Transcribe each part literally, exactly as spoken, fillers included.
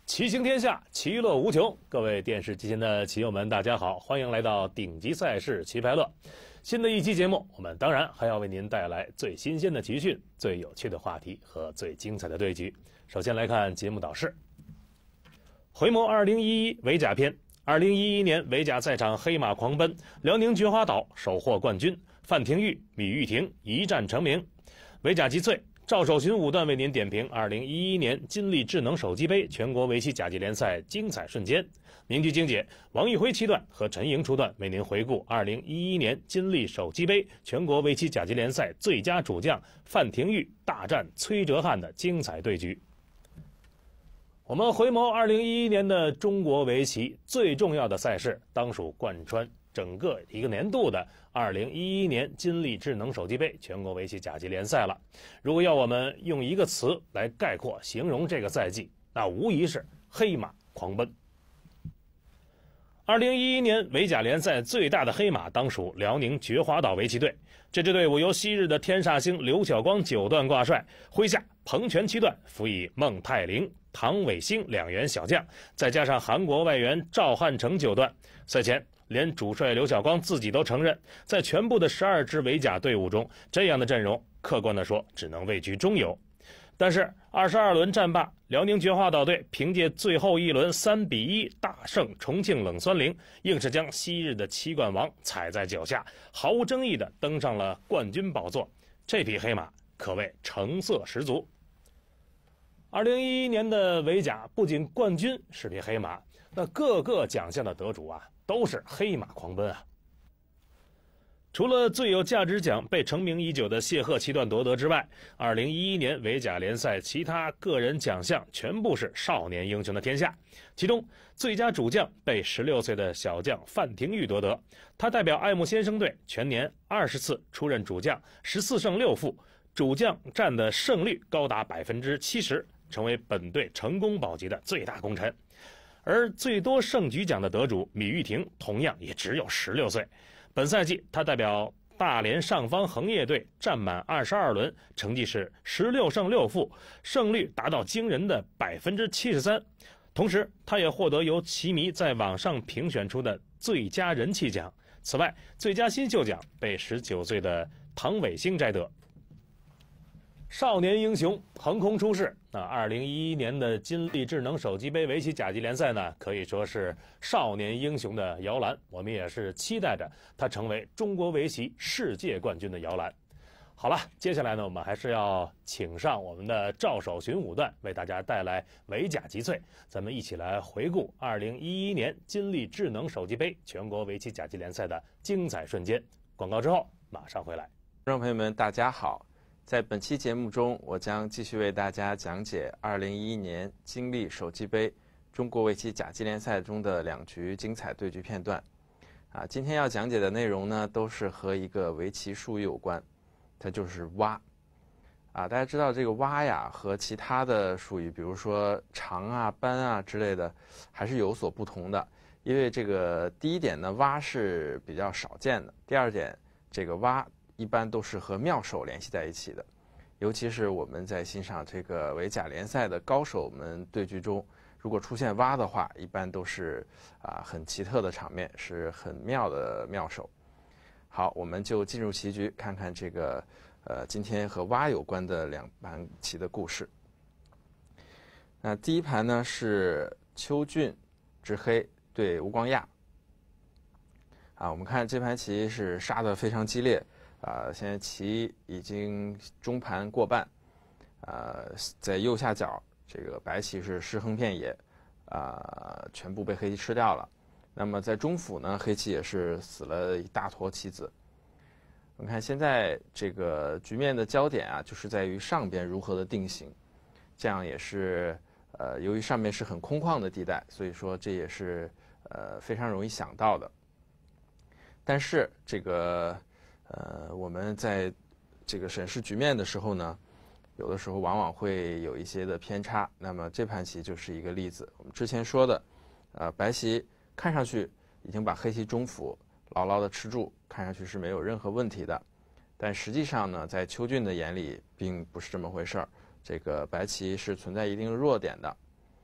骑行天下，其乐无穷。各位电视机前的骑友们，大家好，欢迎来到顶级赛事棋牌乐。新的一期节目，我们当然还要为您带来最新鲜的集训、最有趣的话题和最精彩的对局。首先来看节目导视。回眸二零一一围甲篇。二零一一年围甲赛场黑马狂奔，辽宁菊花岛首获冠军，范廷钰、米玉婷一战成名。围甲集萃。赵守勋五段为您点评二零一一年金立智能手机杯全国围棋甲级联赛精彩瞬间。名局精解，王一辉七段和陈莹初段为您回顾二零一一年金立手机杯全国围棋甲级联赛最佳主将范廷钰大战崔哲瀚的精彩对局。我们回眸二零一一年的中国围棋最重要的赛事，当属贯穿整个一个年度的二零一一年金立智能手机杯全国围棋甲级联赛了。如果要我们用一个词来概括形容这个赛季，那无疑是黑马狂奔。二零一一年围甲联赛最大的黑马当属辽宁菊花岛围棋队，这支队伍由昔日的天煞星刘晓光九段挂帅，麾下彭全七段辅以孟泰龄、唐伟星两员小将，再加上韩国外援赵汉成九段。赛前连主帅刘晓光自己都承认，在全部的十二支围甲队伍中，这样的阵容客观地说只能位居中游。但是二十二轮战罢，辽宁菊花岛队凭借最后一轮三比一大胜重庆冷酸灵，硬是将昔日的棋冠王踩在脚下，毫无争议地登上了冠军宝座。这匹黑马可谓成色十足。二零一一年的围甲不仅冠军是匹黑马，那各个奖项的得主啊都是黑马狂奔啊。除了最有价值奖被成名已久的谢赫七段夺得之外，二零一一年围甲联赛其他个人奖项全部是少年英雄的天下。其中最佳主将被十六岁的小将范廷钰夺得，他代表爱慕先生队全年二十次出任主将，十四胜六负，主将战的胜率高达百分之七十，成为本队成功保级的最大功臣。而最多胜局奖的得主米玉婷同样也只有十六岁。本赛季他代表大连上方恒业队战满二十二轮，成绩是十六胜六负，胜率达到惊人的百分之七十三。同时他也获得由棋迷在网上评选出的最佳人气奖。此外，最佳新秀奖被十九岁的唐伟星摘得。少年英雄横空出世，那二零一一年的金立智能手机杯围棋甲级联赛呢，可以说是少年英雄的摇篮，我们也是期待着它成为中国围棋世界冠军的摇篮。好了，接下来呢，我们还是要请上我们的赵守勋五段，为大家带来围甲集萃，咱们一起来回顾二零一一年金立智能手机杯全国围棋甲级联赛的精彩瞬间。广告之后马上回来。 观众朋友们，大家好。在本期节目中，我将继续为大家讲解二零一一年金立手机杯中国围棋甲级联赛中的两局精彩对局片段。啊，今天要讲解的内容呢，都是和一个围棋术语有关，它就是挖。啊，大家知道这个挖呀，和其他的术语，比如说长啊、扳啊之类的，还是有所不同的。因为这个第一点呢，挖是比较少见的；第二点，这个挖一般都是和妙手联系在一起的，尤其是我们在欣赏这个围甲联赛的高手们对局中，如果出现挖的话，一般都是啊很奇特的场面，是很妙的妙手。好，我们就进入棋局，看看这个呃今天和挖有关的两盘棋的故事。那第一盘呢是邱俊执黑对吴光亚。啊，我们看这盘棋是杀得非常激烈。啊，现在棋已经中盘过半，呃，在右下角，这个白棋是尸横遍野，啊，全部被黑棋吃掉了。那么在中府呢，黑棋也是死了一大坨棋子。我们看现在这个局面的焦点啊，就是在于上边如何的定型，这样也是呃，由于上面是很空旷的地带，所以说这也是呃非常容易想到的。但是这个。呃，我们在这个审视局面的时候呢，有的时候往往会有一些的偏差。那么这盘棋就是一个例子。我们之前说的，呃，白棋看上去已经把黑棋中府牢牢的吃住，看上去是没有任何问题的。但实际上呢，在邱俊的眼里并不是这么回事儿。这个白棋是存在一定弱点的。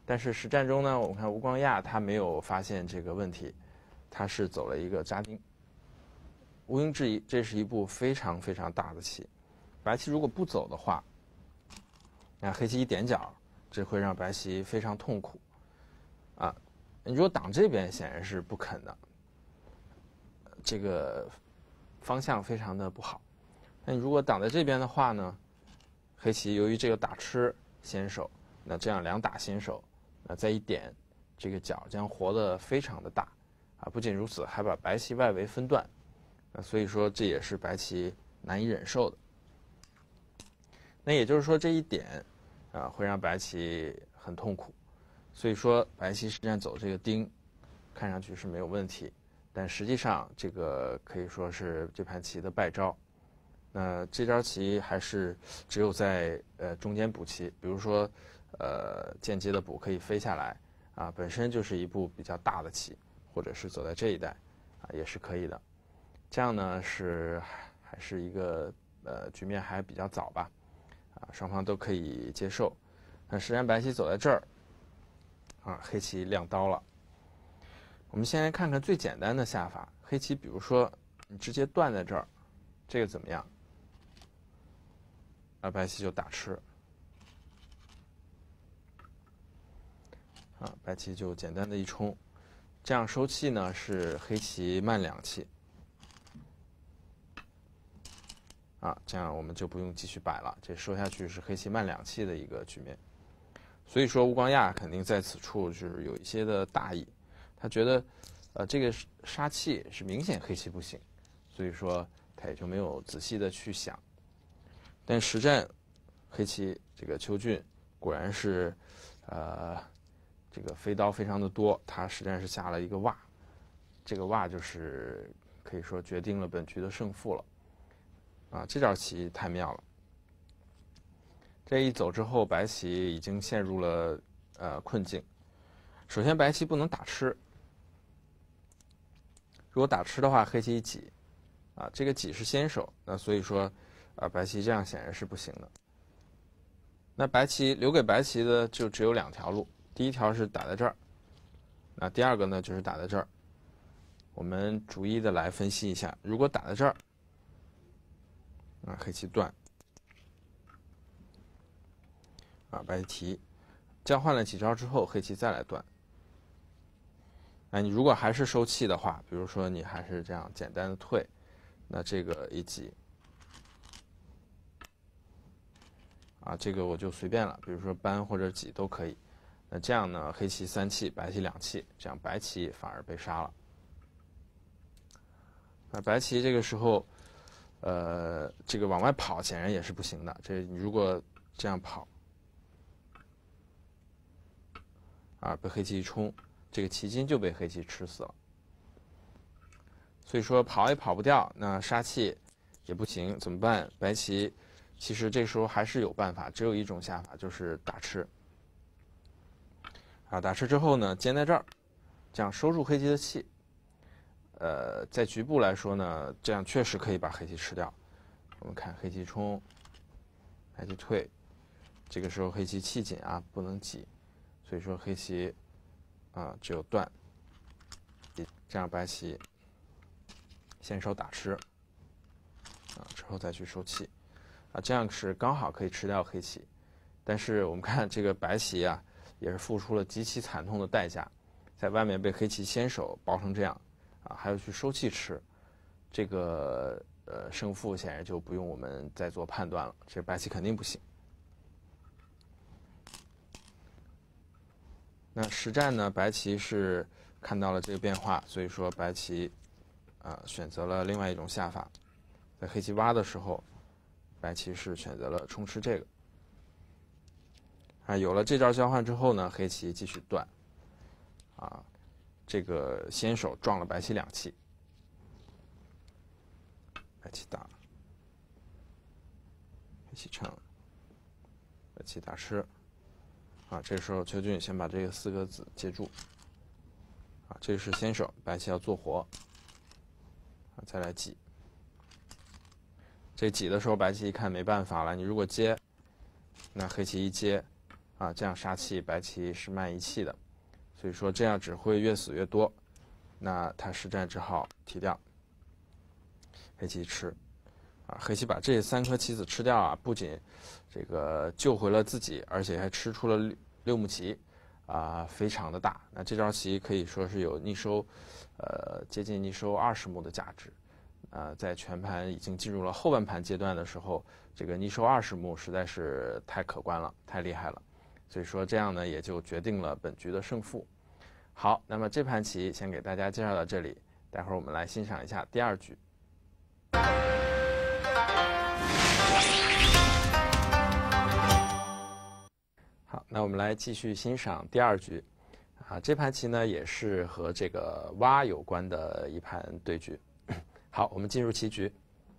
但是实战中呢，我们看吴光亚他没有发现这个问题，他是走了一个扎丁。毋庸置疑，这是一步非常非常大的棋。白棋如果不走的话，那黑棋一点角，这会让白棋非常痛苦。啊，你如果挡这边，显然是不肯的，这个方向非常的不好。那你如果挡在这边的话呢，黑棋由于这个打吃先手，那这样两打先手，那再一点，这个角将活得非常的大啊！不仅如此，还把白棋外围分段，那所以说这也是白棋难以忍受的。那也就是说这一点啊，会让白棋很痛苦。所以说白棋实战走这个丁，看上去是没有问题，但实际上这个可以说是这盘棋的败招。那这招棋还是只有在呃中间补棋，比如说呃间接的补可以飞下来啊，本身就是一步比较大的棋，或者是走在这一带啊也是可以的。这样呢是还是一个呃局面还比较早吧，啊双方都可以接受。那实战白棋走在这儿，啊黑棋亮刀了。我们先来看看最简单的下法，黑棋比如说你直接断在这儿，这个怎么样？啊，白棋就打吃，啊，白棋就简单的一冲，这样收气呢是黑棋慢两气，啊，这样我们就不用继续摆了，这收下去是黑棋慢两气的一个局面。所以说吴光亚肯定在此处就是有一些的大意，他觉得，呃，这个杀气是明显黑棋不行，所以说他也就没有仔细的去想。但实战，黑棋这个邱俊果然是，呃，这个飞刀非常的多，他实战是下了一个袜，这个袜就是可以说决定了本局的胜负了。啊，这招棋太妙了。这一走之后，白棋已经陷入了呃困境。首先，白棋不能打吃，如果打吃的话，黑棋一挤，啊，这个挤是先手，那所以说。啊，白棋这样显然是不行的。那白棋留给白棋的就只有两条路，第一条是打在这儿，那第二个呢就是打在这儿。我们逐一的来分析一下，如果打在这儿，啊，黑棋断，啊，白棋提，交换了几招之后，黑棋再来断。那你如果还是收气的话，比如说你还是这样简单的退，那这个一挤。啊，这个我就随便了，比如说扳或者挤都可以。那这样呢，黑棋三气，白棋两气，这样白棋反而被杀了。那白棋这个时候，呃，这个往外跑显然也是不行的。这你如果这样跑，啊，被黑棋一冲，这个棋筋就被黑棋吃死了。所以说跑也跑不掉，那杀气也不行，怎么办？白棋。其实这时候还是有办法，只有一种下法，就是打吃。啊，打吃之后呢，尖在这儿，这样收住黑棋的气。呃，在局部来说呢，这样确实可以把黑棋吃掉。我们看黑棋冲，白棋退，这个时候黑棋气紧啊，不能挤，所以说黑棋啊只有断。这样白棋先手打吃，啊之后再去收气。啊，这样是刚好可以吃掉黑棋，但是我们看这个白棋啊，也是付出了极其惨痛的代价，在外面被黑棋先手包成这样，啊，还要去收气吃，这个呃胜负显然就不用我们再做判断了，这白棋肯定不行。那实战呢，白棋是看到了这个变化，所以说白棋啊选择了另外一种下法，在黑棋挖的时候。白棋是选择了冲吃这个，啊，有了这招交换之后呢，黑棋继续断，啊，这个先手撞了白棋两气，白棋打，黑棋乘，白棋打吃，啊，这时候邱俊先把这个四个子接住，啊，这是先手，白棋要做活，啊，再来挤。这挤的时候，白棋一看没办法了，你如果接，那黑棋一接， 啊，这样杀气白棋是慢一气的，所以说这样只会越死越多。那他实战只好提掉，黑棋吃，啊，黑棋把这三颗棋子吃掉啊，不仅这个救回了自己，而且还吃出了六六目棋，啊，非常的大。那这招棋可以说是有逆收，呃，接近逆收二十目的价值。呃，在全盘已经进入了后半盘阶段的时候，这个逆收二十目实在是太可观了，太厉害了。所以说这样呢，也就决定了本局的胜负。好，那么这盘棋先给大家介绍到这里，待会儿我们来欣赏一下第二局。好，那我们来继续欣赏第二局。啊，这盘棋呢也是和这个蛙有关的一盘对局。好，我们进入棋局。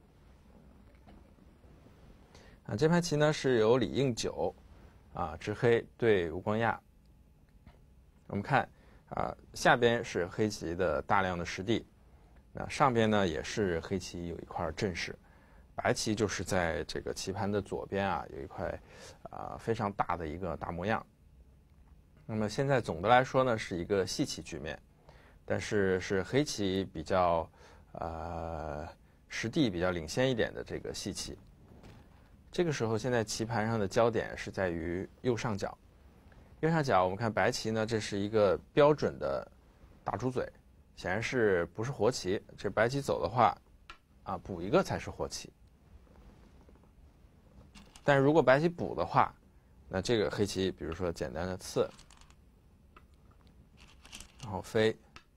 啊，这盘棋呢是由李应九啊执黑对吴光亚。我们看啊，下边是黑棋的大量的实地，那上边呢也是黑棋有一块阵势，白棋就是在这个棋盘的左边啊有一块啊非常大的一个大模样。那么现在总的来说呢是一个细棋局面，但是是黑棋比较呃实地比较领先一点的这个细棋。这个时候现在棋盘上的焦点是在于右上角，右上角我们看白棋呢，这是一个标准的大猪嘴，显然是不是活棋，这白棋走的话啊补一个才是活棋。但是如果白棋补的话，那这个黑棋比如说简单的刺，然后飞，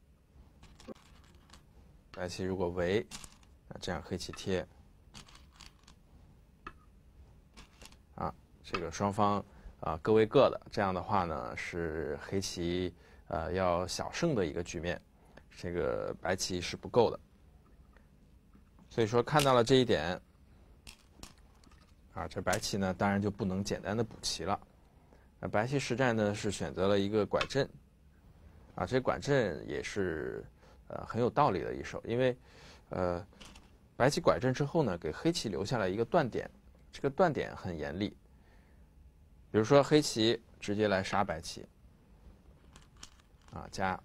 白棋如果围，那这样黑棋贴，啊，这个双方啊各为各的，这样的话呢是黑棋呃要小胜的一个局面，这个白棋是不够的。所以说看到了这一点，啊，这白棋呢当然就不能简单的补棋了。那白棋实战呢是选择了一个拐阵。啊，这拐阵也是呃很有道理的一手，因为呃白棋拐阵之后呢，给黑棋留下了一个断点，这个断点很严厉。比如说黑棋直接来杀白棋，啊加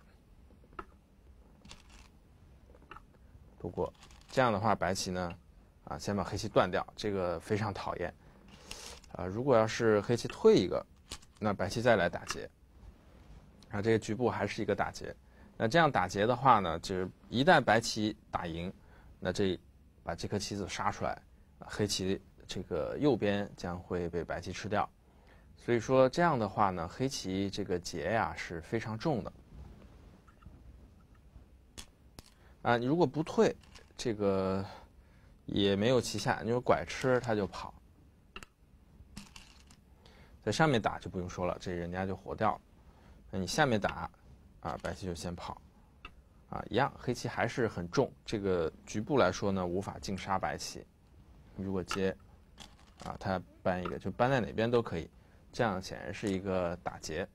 度过，这样的话白棋呢啊先把黑棋断掉，这个非常讨厌。啊，如果要是黑棋退一个，那白棋再来打劫。啊，这个局部还是一个打劫，那这样打劫的话呢，就是一旦白棋打赢，那这把这颗棋子杀出来，黑棋这个右边将会被白棋吃掉，所以说这样的话呢，黑棋这个劫呀是非常重的。啊，你如果不退，这个也没有棋下，你说拐吃他就跑，在上面打就不用说了，这人家就活掉了。那你下面打，啊，白棋就先跑，啊，一样，黑棋还是很重。这个局部来说呢，无法净杀白棋。如果接，啊，他搬一个，就搬在哪边都可以，这样显然是一个打劫。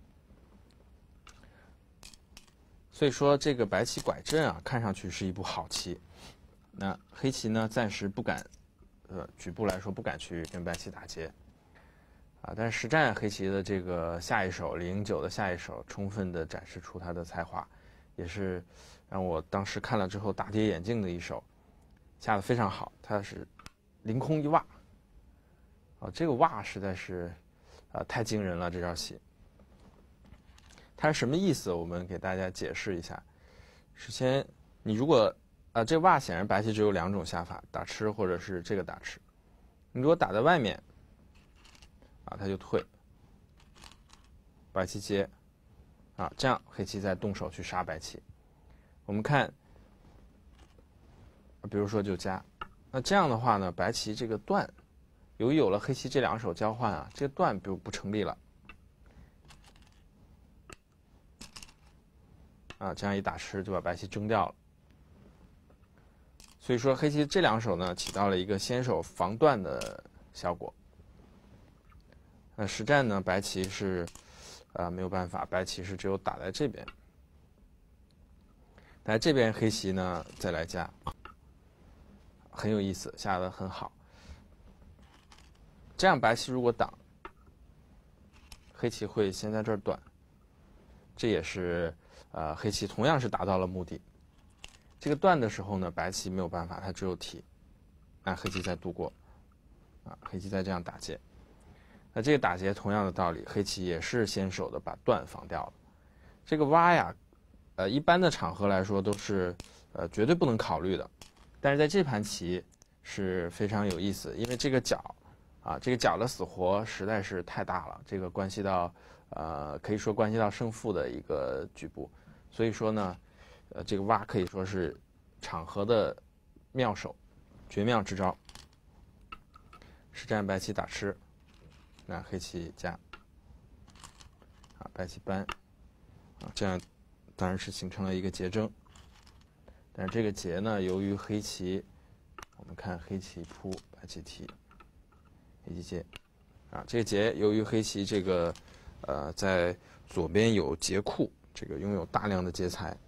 所以说，这个白棋拐阵啊，看上去是一步好棋。那黑棋呢，暂时不敢，呃，局部来说不敢去跟白棋打劫。啊，但是实战黑棋的这个下一手，李应九的下一手，充分的展示出他的才华，也是让我当时看了之后大跌眼镜的一手，下的非常好。他是凌空一挖，啊，这个挖实在是啊太惊人了，这招棋。它是什么意思？我们给大家解释一下。首先，你如果啊这挖显然白棋只有两种下法，打吃或者是这个打吃。你如果打在外面。啊，他就退，白棋接，啊，这样黑棋再动手去杀白棋。我们看，比如说就加，那这样的话呢，白棋这个断，由于有了黑棋这两手交换啊，这个断就不成立了。啊，这样一打吃就把白棋争掉了。所以说黑棋这两手呢，起到了一个先手防断的效果。那实战呢，白棋是，啊没有办法，白棋是只有打在这边，在这边黑棋呢再来加，很有意思，下得很好。这样白棋如果挡， 黑棋会先在这儿断，这也是呃黑棋同样是达到了目的。这个断的时候呢，白棋没有办法，它只有提，那黑棋再度过，啊，黑棋再这样打劫。那这个打劫同样的道理，黑棋也是先手的把断防掉了。这个挖呀，呃，一般的场合来说都是呃绝对不能考虑的，但是在这盘棋是非常有意思，因为这个角啊，这个角的死活实在是太大了，这个关系到呃可以说关系到胜负的一个局部，所以说呢，呃，这个挖可以说是场合的妙手，绝妙之招。实战白棋打吃，那黑棋夹，啊，白棋扳，啊，这样当然是形成了一个劫争。但是这个劫呢，由于黑棋，我们看黑棋扑，白棋提，黑棋劫，啊，这个劫由于黑棋这个呃在左边有劫库，这个拥有大量的劫材，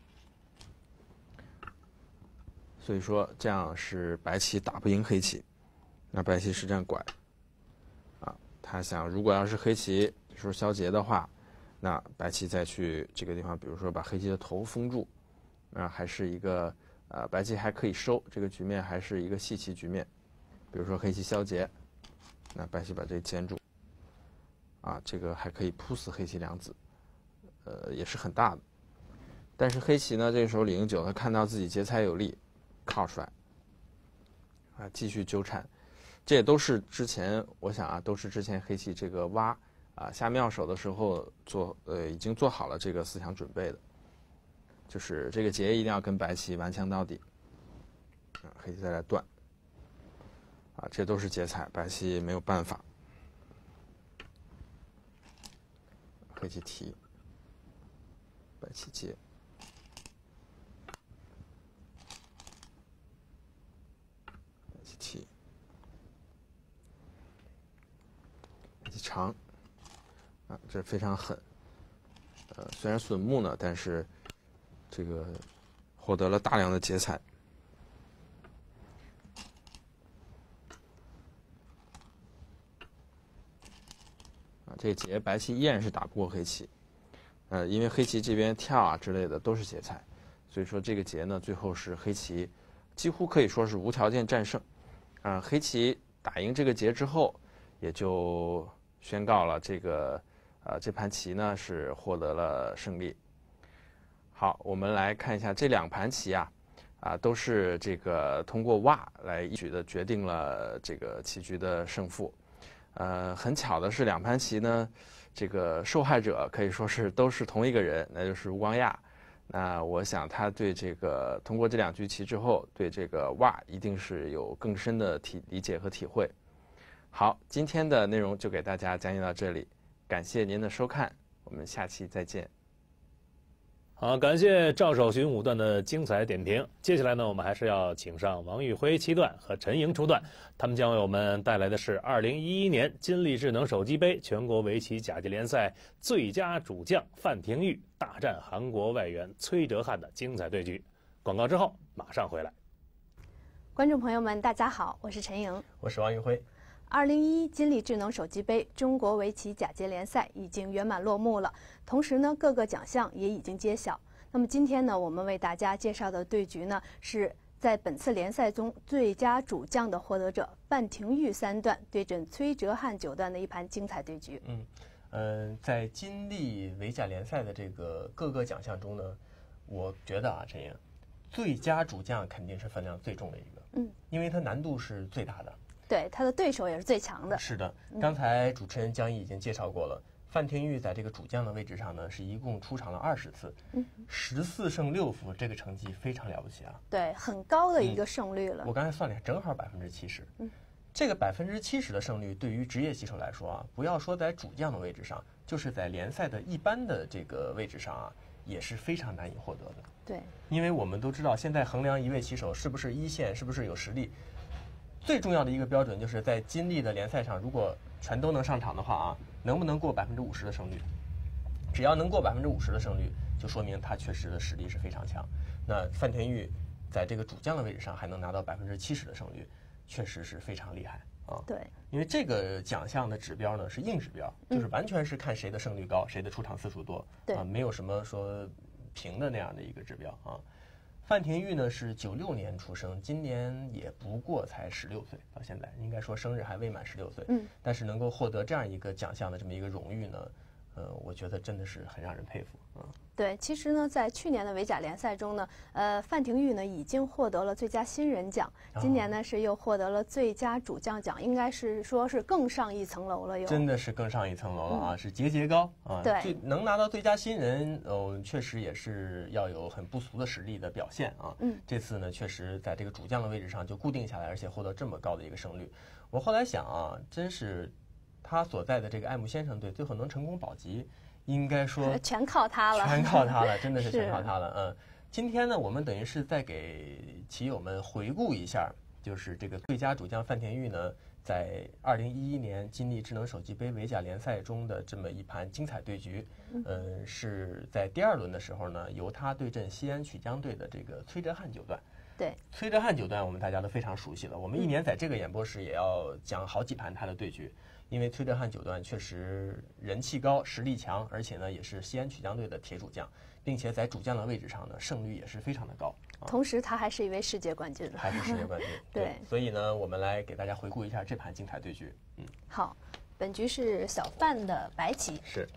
所以说这样是白棋打不赢黑棋。那白棋实战拐，啊，他想如果要是黑棋说消劫的话，那白棋再去这个地方，比如说把黑棋的头封住，啊，还是一个呃白棋还可以收，这个局面还是一个细棋局面。比如说黑棋消劫，那白棋把这牵住，啊，这个还可以扑死黑棋两子，呃，也是很大的。但是黑棋呢，这个时候李应九他看到自己劫材有力，靠出来，啊，继续纠缠。这也都是之前我想啊，都是之前黑棋这个挖啊下妙手的时候做呃已经做好了这个思想准备的，就是这个劫一定要跟白棋顽强到底，啊，黑棋再来断，啊，这都是劫材，白棋没有办法，黑棋提，白棋接，白棋提。长，啊，这非常狠，呃，虽然损目呢，但是这个获得了大量的劫材，啊，这个劫白棋依然是打不过黑棋，呃，因为黑棋这边跳啊之类的都是劫材，所以说这个劫呢，最后是黑棋几乎可以说是无条件战胜，啊、呃，黑棋打赢这个劫之后，也就宣告了这个，呃，这盘棋呢是获得了胜利。好，我们来看一下这两盘棋啊，啊，都是这个通过挖来一举的决定了这个棋局的胜负。呃，很巧的是，两盘棋呢，这个受害者可以说是都是同一个人，那就是吴光亚。那我想他对这个通过这两局棋之后，对这个挖一定是有更深的体理解和体会。好，今天的内容就给大家讲解到这里，感谢您的收看，我们下期再见。 好，感谢赵守勋五段的精彩点评。接下来呢，我们还是要请上王玉辉七段和陈莹初段，他们将为我们带来的是二零一一年金立智能手机杯全国围棋甲级联赛最佳主将范廷钰大战韩国外援崔哲瀚的精彩对局。广告之后马上回来。 观众朋友们，大家好，我是陈莹， 我是王玉辉。 二零一一金立智能手机杯中国围棋甲级联赛已经圆满落幕了，同时呢，各个奖项也已经揭晓。那么今天呢，我们为大家介绍的对局呢，是在本次联赛中最佳主将的获得者范廷钰三段对阵崔哲瀚九段的一盘精彩对局。 嗯，呃，在金立围甲联赛的这个各个奖项中呢，我觉得啊，陈莹，最佳主将肯定是分量最重的一个， 嗯， 因为它难度是最大的。 对，他的对手也是最强的。 是的，刚才主持人江毅已经介绍过了，范廷钰在这个主将的位置上呢，是一共出场了二十次，十四胜六负，这个成绩非常了不起啊！ 对，很高的一个胜率了。 嗯、我刚才算了一下，正好百分之七十。 嗯， 这个百分之七十的胜率，对于职业棋手来说啊，不要说在主将的位置上，就是在联赛的一般的这个位置上啊，也是非常难以获得的。 对， 因为我们都知道，现在衡量一位棋手是不是一线，是不是有实力，最重要的一个标准就是在金立的联赛上，如果全都能上场的话啊，能不能过百分之五十的胜率？只要能过百分之五十的胜率，就说明他确实的实力是非常强。那范廷钰在这个主将的位置上还能拿到百分之七十的胜率，确实是非常厉害。 啊。 对， 因为这个奖项的指标呢是硬指标，就是完全是看谁的胜率高，谁的出场次数多， 对啊，没有什么说平的那样的一个指标啊。范廷钰呢是九六年出生，今年也不过才十六岁，到现在应该说生日还未满十六岁。 嗯， 但是能够获得这样一个奖项的这么一个荣誉呢，呃，我觉得真的是很让人佩服啊。 对，其实呢，在去年的维甲联赛中呢，呃，范廷钰呢已经获得了最佳新人奖，今年呢是又获得了最佳主将奖，应该是说是更上一层楼了又。 真的是更上一层楼了啊，是节节高啊。 对最能拿到最佳新人，哦，确实也是要有很不俗的实力的表现啊。 嗯， 这次呢，确实在这个主将的位置上就固定下来，而且获得这么高的一个胜率。我后来想啊，真是他所在的这个爱慕先生队最后能成功保级，应该说全靠他了， 全靠他了，真的是是全靠他了。嗯，今天呢，我们等于是再给棋友们回顾一下，就是这个最佳主将范廷钰呢，在二零一一年金立智能手机杯维甲联赛中的这么一盘精彩对局，呃，是在第二轮的时候呢，由他对阵西安曲江队的这个崔哲瀚九段。 对， 崔哲瀚九段我们大家都非常熟悉了，我们一年在这个演播室也要讲好几盘他的对局。因为崔哲瀚九段确实人气高、实力强，而且呢也是西安曲江队的铁主将，并且在主将的位置上呢胜率也是非常的高。啊、 同时他还是一位世界冠军， 还是世界冠军。 对, 对，所以呢，我们来给大家回顾一下这盘精彩对局。嗯， 好，本局是小范的白棋。 是。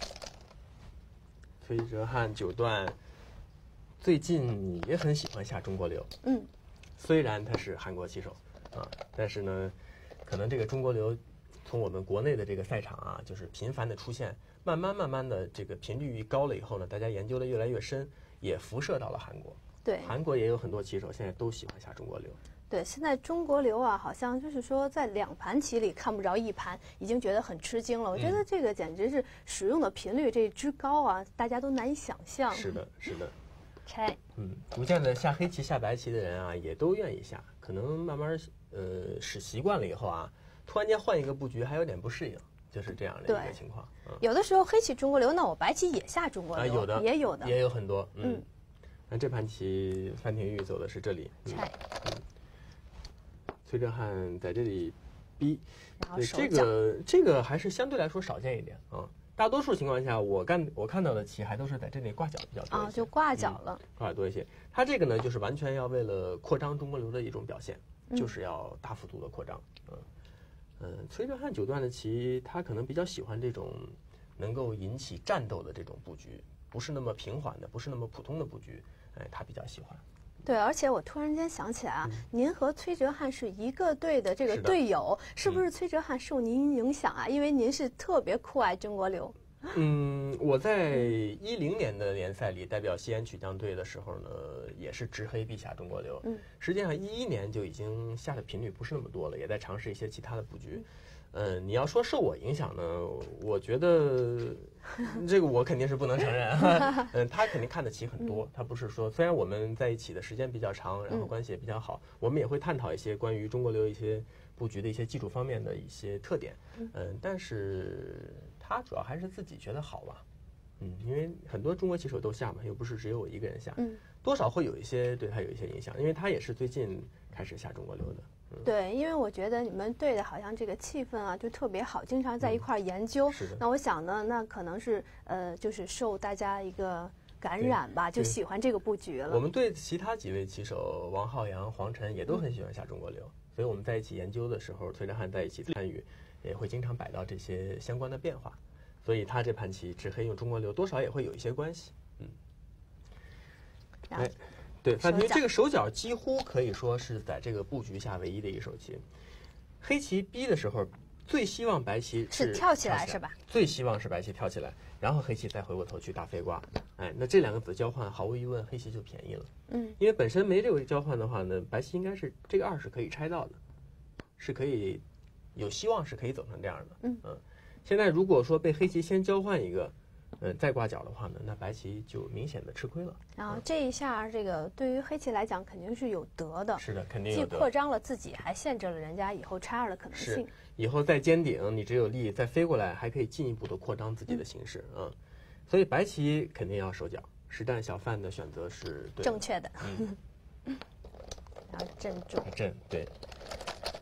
崔哲瀚九段最近也很喜欢下中国流。 嗯， 虽然他是韩国棋手啊，但是呢，可能这个中国流。从我们国内的这个赛场啊，就是频繁的出现，慢慢慢慢的这个频率高了以后呢，大家研究的越来越深，也辐射到了韩国。 对， 韩国也有很多棋手现在都喜欢下中国流。 对，现在中国流啊，好像就是说在两盘棋里看不着一盘，已经觉得很吃惊了。我觉得这个简直是使用的频率这之高啊，大家都难以想象。 是的，是的。 拆。 嗯，逐渐的下黑棋、下白棋的人啊，也都愿意下，可能慢慢呃使习惯了以后啊。突然间换一个布局还有点不适应，就是这样的一个情况。嗯、 有的时候黑棋中国流，那我白棋也下中国流， 啊、有的也有的， 也有很多。嗯， 嗯那这盘棋范廷钰走的是这里， 拆、 嗯嗯。崔哲瀚在这里逼，对这个个这个还是相对来说少见一点啊。大多数情况下，我干我看到的棋还都是在这里挂角比较多一些， 啊，就挂角了， 嗯、挂角多一些。它这个呢，就是完全要为了扩张中国流的一种表现，嗯、就是要大幅度的扩张。嗯。嗯，崔哲瀚九段的棋，他可能比较喜欢这种能够引起战斗的这种布局，不是那么平缓的，不是那么普通的布局，哎，他比较喜欢。 对，而且我突然间想起来啊，嗯、您和崔哲瀚是一个队的这个是队友，是不是崔哲瀚受您影响啊？嗯、因为您是特别酷爱中国流。 嗯，我在一零年的联赛里代表西安曲江队的时候呢，也是执黑必下中国流。 嗯， 实际上一一年就已经下的频率不是那么多了，也在尝试一些其他的布局。嗯、呃，你要说受我影响呢，我觉得这个我肯定是不能承认。嗯，他肯定看的棋很多，他不是说虽然我们在一起的时间比较长，然后关系也比较好，我们也会探讨一些关于中国流一些布局的一些技术方面的一些特点。嗯，但是。他主要还是自己觉得好嘛，嗯，因为很多中国棋手都下嘛，又不是只有我一个人下， 嗯， 多少会有一些对他有一些影响，因为他也是最近开始下中国流的。嗯、 对，因为我觉得你们队的好像这个气氛啊就特别好，经常在一块儿研究。 嗯、是的。 那我想呢，那可能是呃，就是受大家一个感染吧，就喜欢这个布局了。 我们队其他几位棋手，王浩洋、黄晨也都很喜欢下中国流，嗯、所以我们在一起研究的时候，崔哲瀚在一起参与。也会经常摆到这些相关的变化，所以他这盘棋执黑用中国流多少也会有一些关系。嗯，哎，对，范廷钰这个手脚几乎可以说是在这个布局下唯一的一手棋。黑棋逼的时候，最希望白棋是跳起来是吧？ 最希望是白棋跳起来，然后黑棋再回过头去大飞瓜。哎，那这两个子交换，毫无疑问黑棋就便宜了。 嗯， 因为本身没这个交换的话呢，白棋应该是这个二是可以拆到的，是可以。有希望是可以走成这样的， 嗯嗯，现在如果说被黑棋先交换一个，呃，再挂角的话呢，那白棋就明显的吃亏了。 然后这一下，这个对于黑棋来讲肯定是有得的， 是的，肯定有得， 既扩张了自己，还限制了人家以后拆二的可能性。 是，以后再尖顶，你只有力再飞过来，还可以进一步的扩张自己的形势，嗯，所以白棋肯定要手脚。实战小范的选择是对正确的， 嗯， 然后镇住， 镇对。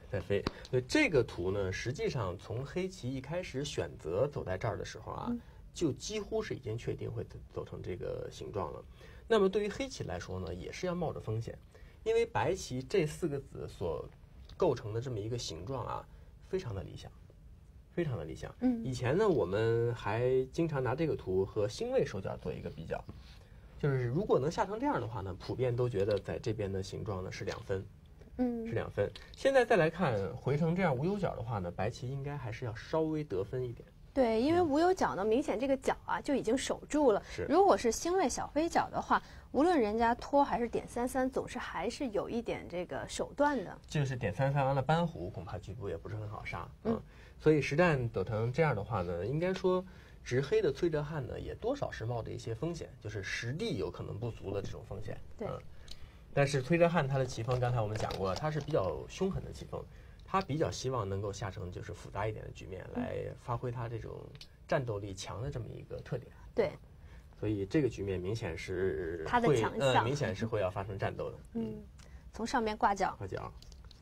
在飞。所以这个图呢，实际上从黑棋一开始选择走在这儿的时候啊， 嗯、 就几乎是已经确定会走成这个形状了。那么对于黑棋来说呢，也是要冒着风险，因为白棋这四个子所构成的这么一个形状啊，非常的理想，非常的理想。 嗯， 以前呢，我们还经常拿这个图和星位手脚做一个比较，就是如果能下成这样的话呢，普遍都觉得在这边的形状呢是两分， 嗯， 是两分。现在再来看回成这样无忧角的话呢，白棋应该还是要稍微得分一点。 对，因为无忧角呢，明显这个角啊就已经守住了。 是， 如果是星位小飞角的话，无论人家拖还是点三三，总是还是有一点这个手段的。 就是点三三完了斑虎，恐怕局部也不是很好杀。嗯，所以实战走成这样的话呢，应该说执黑的崔哲翰呢，也多少是冒着一些风险，就是实地有可能不足的这种风险。 对。 嗯，但是崔哲翰他的棋风，刚才我们讲过，他是比较凶狠的棋风。他比较希望能够下成就是复杂一点的局面，来发挥他这种战斗力强的这么一个特点。 对， 所以这个局面明显是他的强项， 呃，明显是会要发生战斗的。 嗯，从上面挂角， 挂角，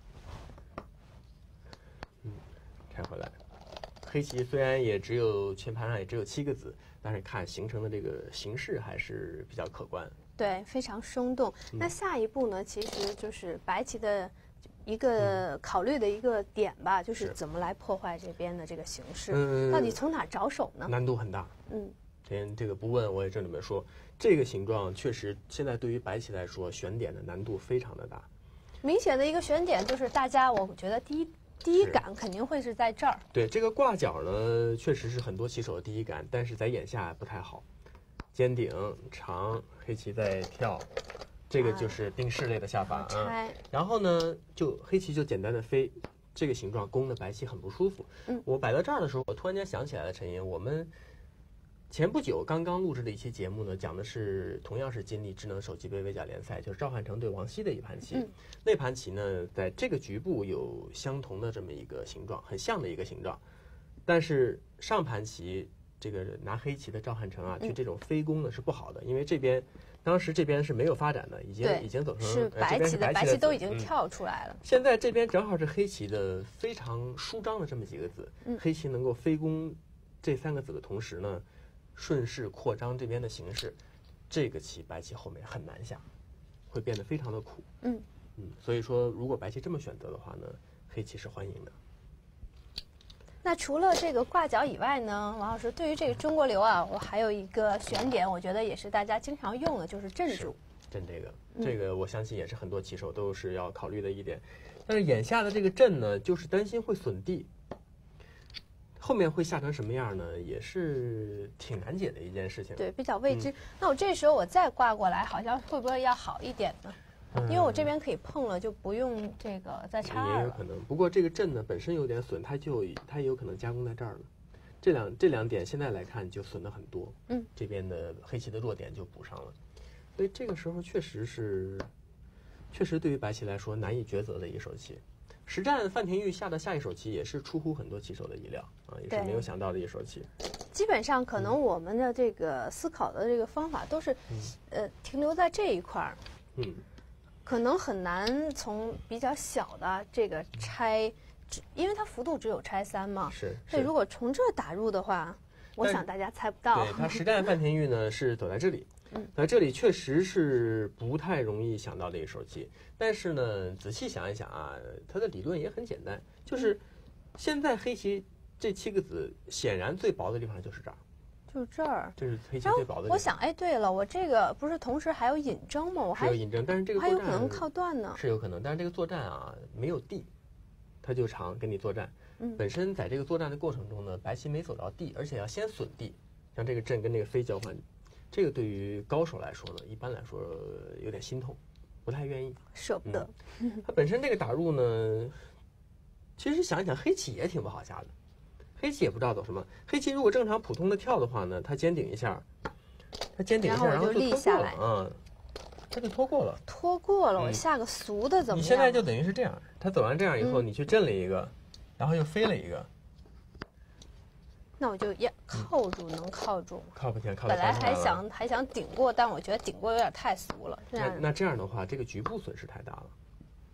嗯，开回来。黑棋虽然也只有全盘上也只有七个子，但是看形成的这个形势还是比较可观。 对，非常生动。嗯、那下一步呢，其实就是白棋的一个考虑的一个点吧，嗯、就是怎么来破坏这边的这个形势，嗯、到底从哪着手呢？ 难度很大。 嗯， 先这个不问，我也这里面说，这个形状确实现在对于白棋来说，选点的难度非常的大。 明显的一个选点就是大家，我觉得第一第一感肯定会是在这儿。 对，这个挂角呢，确实是很多棋手的第一感，但是在眼下不太好。尖顶长，黑棋在跳。这个就是定式类的下法啊，然后呢，就黑棋就简单的飞，这个形状攻的白棋很不舒服。 嗯， 我摆到这儿的时候，我突然间想起来了，陈莹，我们前不久刚刚录制的一期节目呢，讲的是同样是金立智能手机杯围甲联赛，就是赵汉成对王曦的一盘棋。 嗯， 那盘棋呢，在这个局部有相同的这么一个形状，很像的一个形状，但是上盘棋这个拿黑棋的赵汉成啊，去这种飞攻呢是不好的，因为这边。当时这边是没有发展的，已经已经走成是白棋的，白棋都已经跳出来了。 嗯、现在这边正好是黑棋的非常舒张的这么几个子， 嗯、 黑棋能够飞攻这三个子的同时呢，顺势扩张这边的形势，这个棋白棋后面很难下，会变得非常的苦。 嗯嗯，所以说如果白棋这么选择的话呢，黑棋是欢迎的。 那除了这个挂角以外呢，王老师对于这个中国流啊，我还有一个选点，我觉得也是大家经常用的，就是镇住。 镇这个，这个我相信也是很多棋手都是要考虑的一点。但是眼下的这个镇呢，就是担心会损地，后面会下成什么样呢，也是挺难解的一件事情。 对，比较未知。嗯、那我这时候我再挂过来，好像会不会要好一点呢？因为我这边可以碰了，就不用这个再插二了。 也有可能，不过这个阵呢本身有点损，它就它也有可能加工在这儿了。这两这两点现在来看就损的很多， 嗯， 这边的黑棋的弱点就补上了，所以这个时候确实是，确实对于白棋来说难以抉择的一手棋。实战范廷钰下的下一手棋也是出乎很多棋手的意料啊，也是没有想到的一手棋。 基本上可能我们的这个思考的这个方法都是，嗯、呃，停留在这一块儿， 嗯。 可能很难从比较小的这个拆，因为它幅度只有拆三嘛， 是。 所以如果从这打入的话，我想大家猜不到。 对，它实战范廷钰呢是走在这里， 嗯， 在这里确实是不太容易想到的一手棋。但是呢，仔细想一想啊，它的理论也很简单，就是现在黑棋这七个子显然最薄的地方就是这儿。 就这儿， 这是黑棋最薄的地方。 我想，哎，对了，我这个不是同时还有引征吗？我还有引征，但是这个还有可能靠断呢。 是有可能，但是这个作战啊没有地，它就长跟你作战。 嗯， 本身在这个作战的过程中呢，白棋没走到地，而且要先损地，像这个阵跟这个飞交换，这个对于高手来说呢，一般来说有点心痛，不太愿意， 舍不得。 嗯、它本身这个打入呢，其实想一想，黑棋也挺不好下的。黑棋也不知道走什么。黑棋如果正常普通的跳的话呢，它尖顶一下，它尖顶一下，然后就立下来， 嗯，它就拖过了。 拖过了，我下个俗的怎么样？ 你现在就等于是这样，它走完这样以后，你去震了一个，然后又飞了一个。 那我就要靠住，能靠住。 靠不前，靠本来还想还想顶过，但我觉得顶过有点太俗了。 那那这样的话，这个局部损失太大了。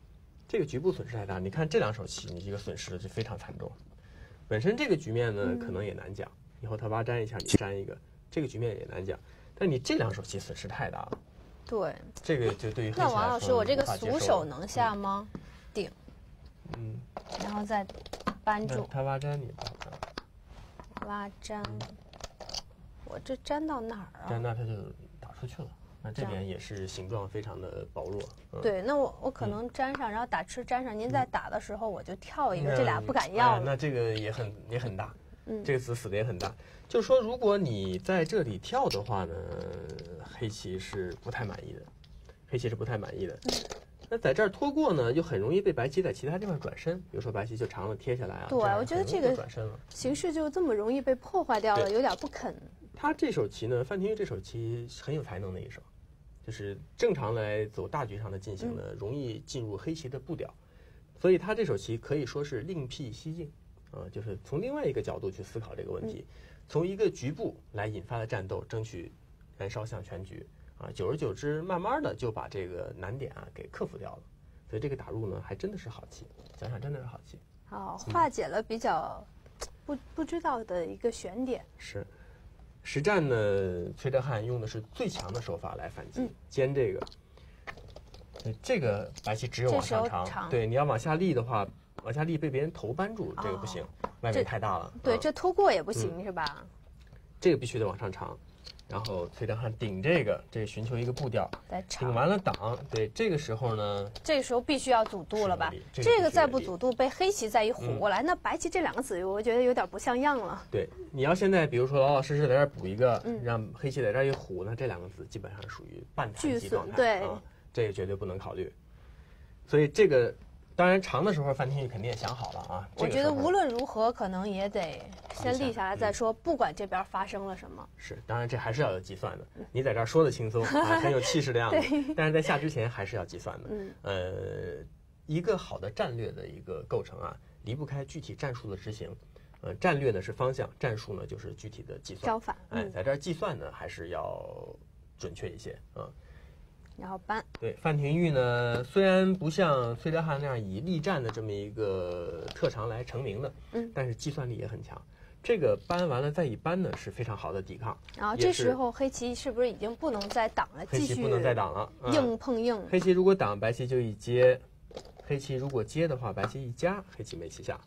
这个局部损失太大。你看这两手棋，你这个损失就非常惨重。本身这个局面呢， 嗯、 可能也难讲。以后他挖粘一下，你粘一个，这个局面也难讲。但你这两手棋损失太大了。 对， 这个就对于黑棋那王老师，我这个俗俗手能下吗？嗯、顶， 嗯， 然后再扳住。 他挖粘你挖粘，嗯、我这粘到哪儿啊？ 粘那他就打出去了。那这边也是形状非常的薄弱。 嗯、对，那我我可能粘上，嗯、然后打吃粘上。您在打的时候我就跳一个， 嗯、 这俩不敢要了。 哎、那这个也很也很大。 嗯， 这个子死的也很大。就是说，如果你在这里跳的话呢，黑棋是不太满意的，黑棋是不太满意的。嗯、那在这儿拖过呢，就很容易被白棋在其他地方转身，比如说白棋就长了贴下来啊。 对，我觉得这个转身了， 形势就这么容易被破坏掉了，有点不肯。 他这手棋呢，范廷玉这手棋很有才能的一手，就是正常来走大局上的进行呢，嗯、容易进入黑棋的步调，所以他这手棋可以说是另辟蹊径。啊，就是从另外一个角度去思考这个问题，嗯、从一个局部来引发的战斗，争取燃烧向全局啊，久而久之，慢慢的就把这个难点啊给克服掉了。所以这个打入呢，还真的是好棋，想想真的是好棋。 好，化解了比较不不知道的一个悬点。 是，实战呢，崔哲翰用的是最强的手法来反击，嗯、尖这个，这个白棋只有往上长， 长对，你要往下立的话。往下立被别人头扳住，这个不行，哦、外面太大了。 对， 嗯、 这拖过也不行、嗯、是吧？ 这个必须得往上长，然后崔哲翰顶这个，这寻求一个步调，顶完了挡。对，这个时候呢， 这个时候必须要阻度了吧？ 这个、 这个再不阻度，被黑棋再一虎过来，嗯、那白棋这两个子，我觉得有点不像样了。 对，你要现在比如说老老实实在这儿补一个，嗯、让黑棋在这儿一虎，那这两个子基本上属于半残疾状态， 对、 啊，这个绝对不能考虑。所以这个。当然，长的时候范廷玉肯定也想好了啊。 我觉得无论如何，可能也得先立下来再说，嗯、不管这边发生了什么。 是，当然这还是要有计算的。你在这儿说的轻松啊，很有气势的样子，但是在下之前还是要计算的。嗯，呃，一个好的战略的一个构成啊，离不开具体战术的执行。呃，战略呢是方向，战术呢就是具体的计算。 招法。 哎，在这儿计算呢还是要准确一些啊。 然后扳。 对，范廷玉呢，虽然不像崔哲翰那样以力战的这么一个特长来成名的，嗯，但是计算力也很强。这个扳完了再一扳呢，是非常好的抵抗。 然后这时候黑棋是不是已经不能再挡了？ 黑棋不能再挡了， 嗯、硬碰硬。 黑棋如果挡，白棋就一接；黑棋如果接的话，白棋一夹，黑棋没棋下。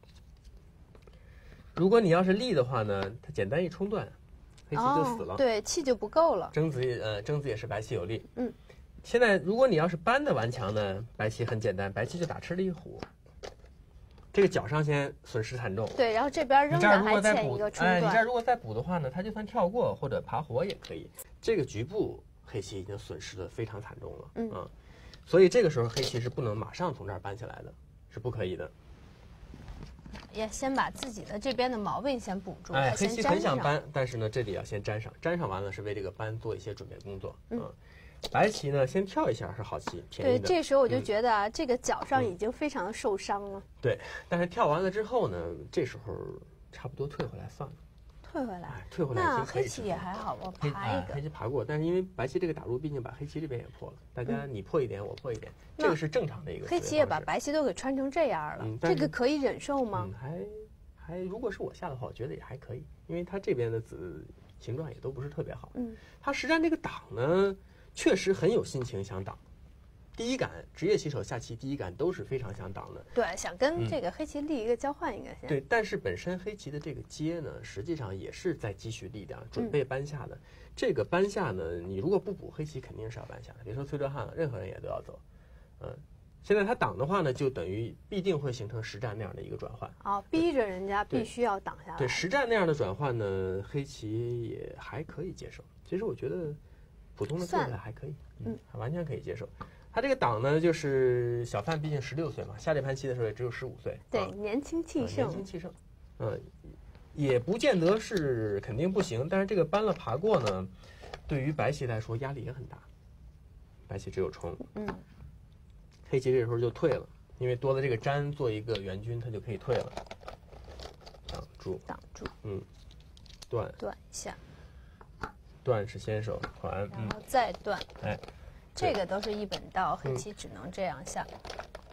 如果你要是立的话呢，它简单一冲断。黑棋就死了， 哦、对，气就不够了。 争子呃，争子也是白棋有利。 嗯， 现在如果你要是扳的顽强呢，白棋很简单，白棋就打吃了一虎。这个角上先损失惨重。 对，然后这边仍然还欠一个冲断。 哎，你这如果再补的话呢，它就算跳过或者爬活也可以。这个局部黑棋已经损失的非常惨重了。嗯，嗯，所以这个时候黑棋是不能马上从这儿扳下来的，是不可以的。 也先把自己的这边的毛病先补住。 哎，黑棋很想扳，但是呢，这里要先粘上，粘上完了是为这个扳做一些准备工作。嗯，嗯白棋呢先跳一下是好棋，便宜的。 对，这时候我就觉得啊，嗯、这个角上已经非常的受伤了。 对，但是跳完了之后呢，这时候差不多退回来算了。 退回来， 哎、退回来那黑棋也还好，我爬一个。 哎、黑棋爬过，但是因为白棋这个打入，毕竟把黑棋这边也破了，大家你破一点，我破一点，嗯、这个是正常的一个。 黑棋也把白棋都给穿成这样了，嗯、这个可以忍受吗？ 嗯、还还，如果是我下的话，我觉得也还可以，因为它这边的子形状也都不是特别好。嗯，他实战这个挡呢，确实很有心情想挡。第一杆，职业棋手下棋第一杆都是非常想挡的。 对，想跟这个黑棋立一个交换，应该先。 对，但是本身黑棋的这个接呢，实际上也是在积蓄力量，准备扳下的。嗯、这个扳下呢，你如果不补，黑棋肯定是要扳下的。别说崔哲翰了，任何人也都要走。嗯，现在他挡的话呢，就等于必定会形成实战那样的一个转换。 哦，逼着人家必须要挡下来。 对，实战那样的转换呢，黑棋也还可以接受。其实我觉得普通的做法还可以，嗯，完全可以接受。他这个党呢，就是小范，毕竟十六岁嘛，下这盘棋的时候也只有十五岁， 对，啊、年轻气盛、 呃，年轻气盛，嗯，也不见得是肯定不行，但是这个扳了爬过呢，对于白棋来说压力也很大，白棋只有冲，嗯，黑棋这时候就退了，因为多了这个粘做一个援军，它就可以退了，挡住， 挡住， 嗯，断， 断一下， 断是先手团， 然后再断， 哎。 这个都是一本道，黑棋只能这样下。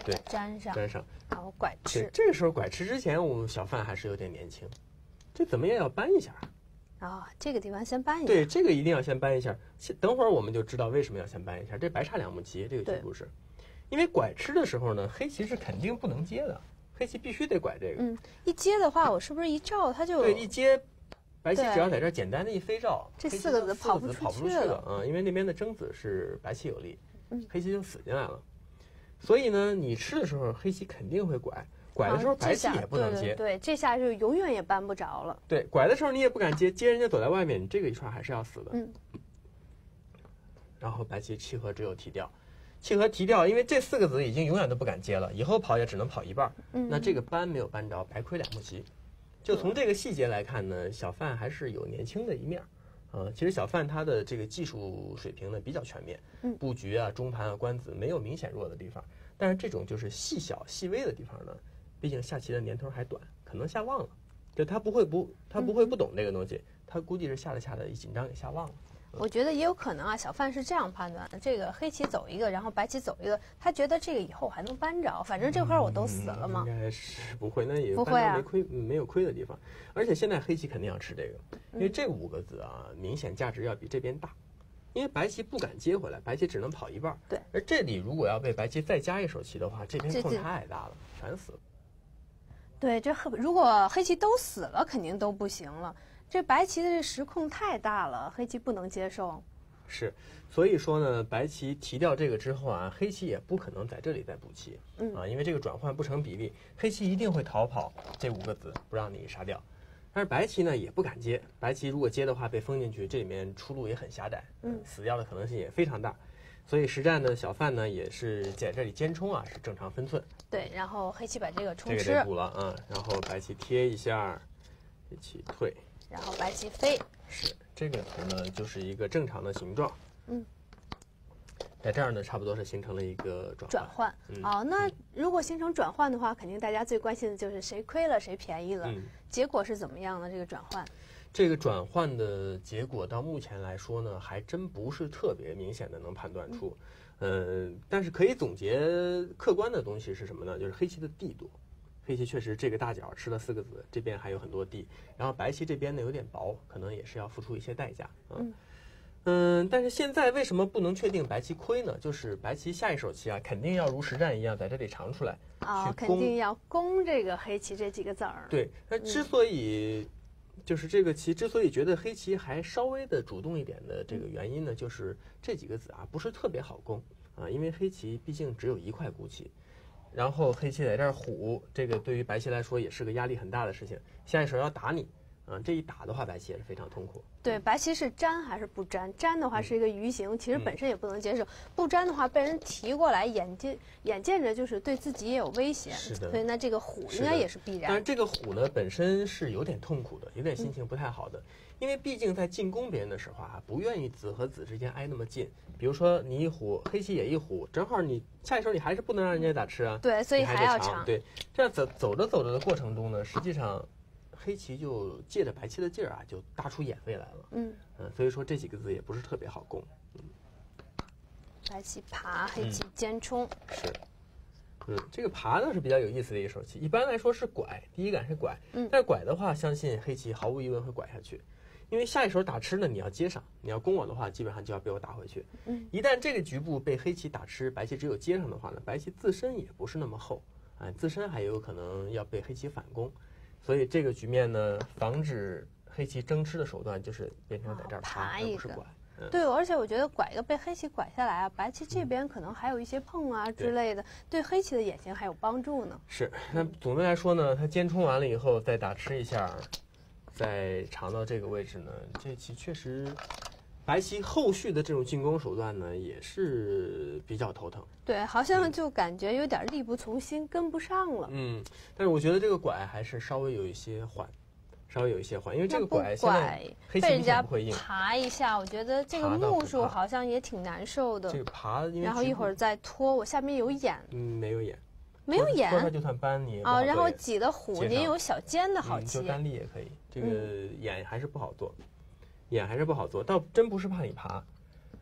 对， 粘上， 粘上， 然后拐对吃。 这个时候拐吃之前，我们小范还是有点年轻，这怎么也要扳一下。 啊、这个地方先扳一下。 对，这个一定要先扳一下。先等会儿我们就知道为什么要先扳一下。这白叉两目棋这个局部是，因为拐吃的时候呢，黑棋是肯定不能接的，黑棋必须得拐这个。 嗯，一接的话，我是不是一照它就对，一接，白棋对只要在这儿简单的一飞照， 这黑棋四个子就四个跑不出子跑不出去去了了啊、嗯，因为那边的争子是白棋有利， 嗯黑棋就死进来了。所以呢，你吃的时候黑棋肯定会拐，拐的时候啊这下白棋也不能对接。 对对，这下就永远也扳不着了。 对，拐的时候你也不敢接，接人家躲在外面，你这个一串还是要死的。 嗯。 然后白棋弃和只有提掉，弃和提掉，因为这四个子已经永远都不敢接了，以后跑也只能跑一半。 嗯， 那这个扳没有扳着，白亏两目棋。就从这个细节来看呢，小范还是有年轻的一面。啊，其实小范他的这个技术水平呢比较全面， 嗯布局啊、中盘啊、官子没有明显弱的地方，但是这种就是细小细微的地方呢，毕竟下棋的年头还短，可能下忘了，就他不会不他不会不懂这个东西，他估计是下着下着一紧张给下忘了。 我觉得也有可能啊，小范是这样判断的：这个黑棋走一个，然后白棋走一个，他觉得这个以后还能扳着，反正这块我都死了嘛。 应该是不会，那也不会啊没亏没有亏的地方。而且现在黑棋肯定要吃这个，因为这五个子啊，明显价值要比这边大。因为白棋不敢接回来，白棋只能跑一半。 对。 而这里如果要被白棋再加一手棋的话，这边空这这太大了，全死了。 对，这黑如果黑棋都死了，肯定都不行了。这白棋的这实控太大了，黑棋不能接受。 是，所以说呢，白棋提掉这个之后啊，黑棋也不可能在这里再补棋， 嗯啊，因为这个转换不成比例，黑棋一定会逃跑这五个子，不让你杀掉。但是白棋呢也不敢接，白棋如果接的话被封进去，这里面出路也很狭窄， 嗯死掉的可能性也非常大。所以实战的小范呢也是在这里尖冲啊，是正常分寸。 对，然后黑棋把这个冲这个吃， 得补了啊，然后白棋贴一下，黑棋退。 然后白棋飞。 是这个图呢，就是一个正常的形状。 嗯， 在这儿呢，差不多是形成了一个转转换。 嗯哦，那如果形成转换的话，肯定大家最关心的就是谁亏了，谁便宜了。 嗯， 结果是怎么样的？这个转换？ 这个转换的结果到目前来说呢，还真不是特别明显的能判断出。呃，但是可以总结客观的东西是什么呢？就是黑棋的地多。黑棋确实这个大角吃了四个子，这边还有很多地，然后白棋这边呢有点薄，可能也是要付出一些代价。嗯嗯，但是现在为什么不能确定白棋亏呢？就是白棋下一手棋啊，肯定要如实战一样在这里长出来， 哦， 去攻肯定要攻这个黑棋这几个子儿。 对，那之所以、就是这个棋之所以觉得黑棋还稍微的主动一点的这个原因呢，就是这几个子啊不是特别好攻啊，因为黑棋毕竟只有一块孤棋。然后黑棋在这儿虎，这个对于白棋来说也是个压力很大的事情。下一手要打你，嗯，这一打的话，白棋也是非常痛苦。 对，白棋是粘还是不粘？粘的话是一个鱼形，其实嗯本身也不能接受；不粘的话，被人提过来，眼见眼见着就是对自己也有危险。 是的所以那这个虎是的应该也是必然。 但是这个虎呢，本身是有点痛苦的，有点心情不太好的，因为毕竟在进攻别人的时候啊，不愿意子和子之间挨那么近。比如说你一虎，黑棋也一虎，正好你下一手你还是不能让人家打吃啊。 对，所以你还得要长。 长对，这样走走着走着的过程中呢，实际上黑棋就借着白棋的劲儿啊，就搭出眼位来了。 嗯嗯，所以说这几个字也不是特别好攻。 白棋爬，黑棋尖冲。 是。嗯，这个爬呢是比较有意思的一手棋，一般来说是拐，第一杆是拐， 嗯但是拐的话，相信黑棋毫无疑问会拐下去，因为下一手打吃呢，你要接上，你要攻我的话，基本上就要被我打回去。 嗯， 一旦这个局部被黑棋打吃，白棋只有接上的话呢，白棋自身也不是那么厚，啊、自身还有可能要被黑棋反攻，所以这个局面呢，防止黑棋争吃的手段就是变成在这儿爬，而爬一个不是拐。嗯、 对，而且我觉得拐一个被黑棋拐下来啊，白棋这边可能还有一些碰啊之类的，对黑棋的眼型还有帮助呢。 是，那总的来说呢，它尖冲完了以后再打吃一下，再长到这个位置呢，这棋确实，白棋后续的这种进攻手段呢，也是比较头疼。 对，好像就感觉有点力不从心，跟不上了。 嗯，但是我觉得这个拐还是稍微有一些缓，稍微有一些缓，因为这个那不拐现在拐黑棋明被人家显不会硬。 爬一下，我觉得这个爬倒不目数怕好像也挺难受的。 这个爬，因为然后一会儿局再拖，我下面有眼， 部嗯没有眼， 没有眼拖它就算扳你也不好啊，然后做眼挤的虎， 接上您有小尖的好嗯，就棋。 单立也可以，这个眼还是不好做，眼还是不好做，倒真不是怕你爬，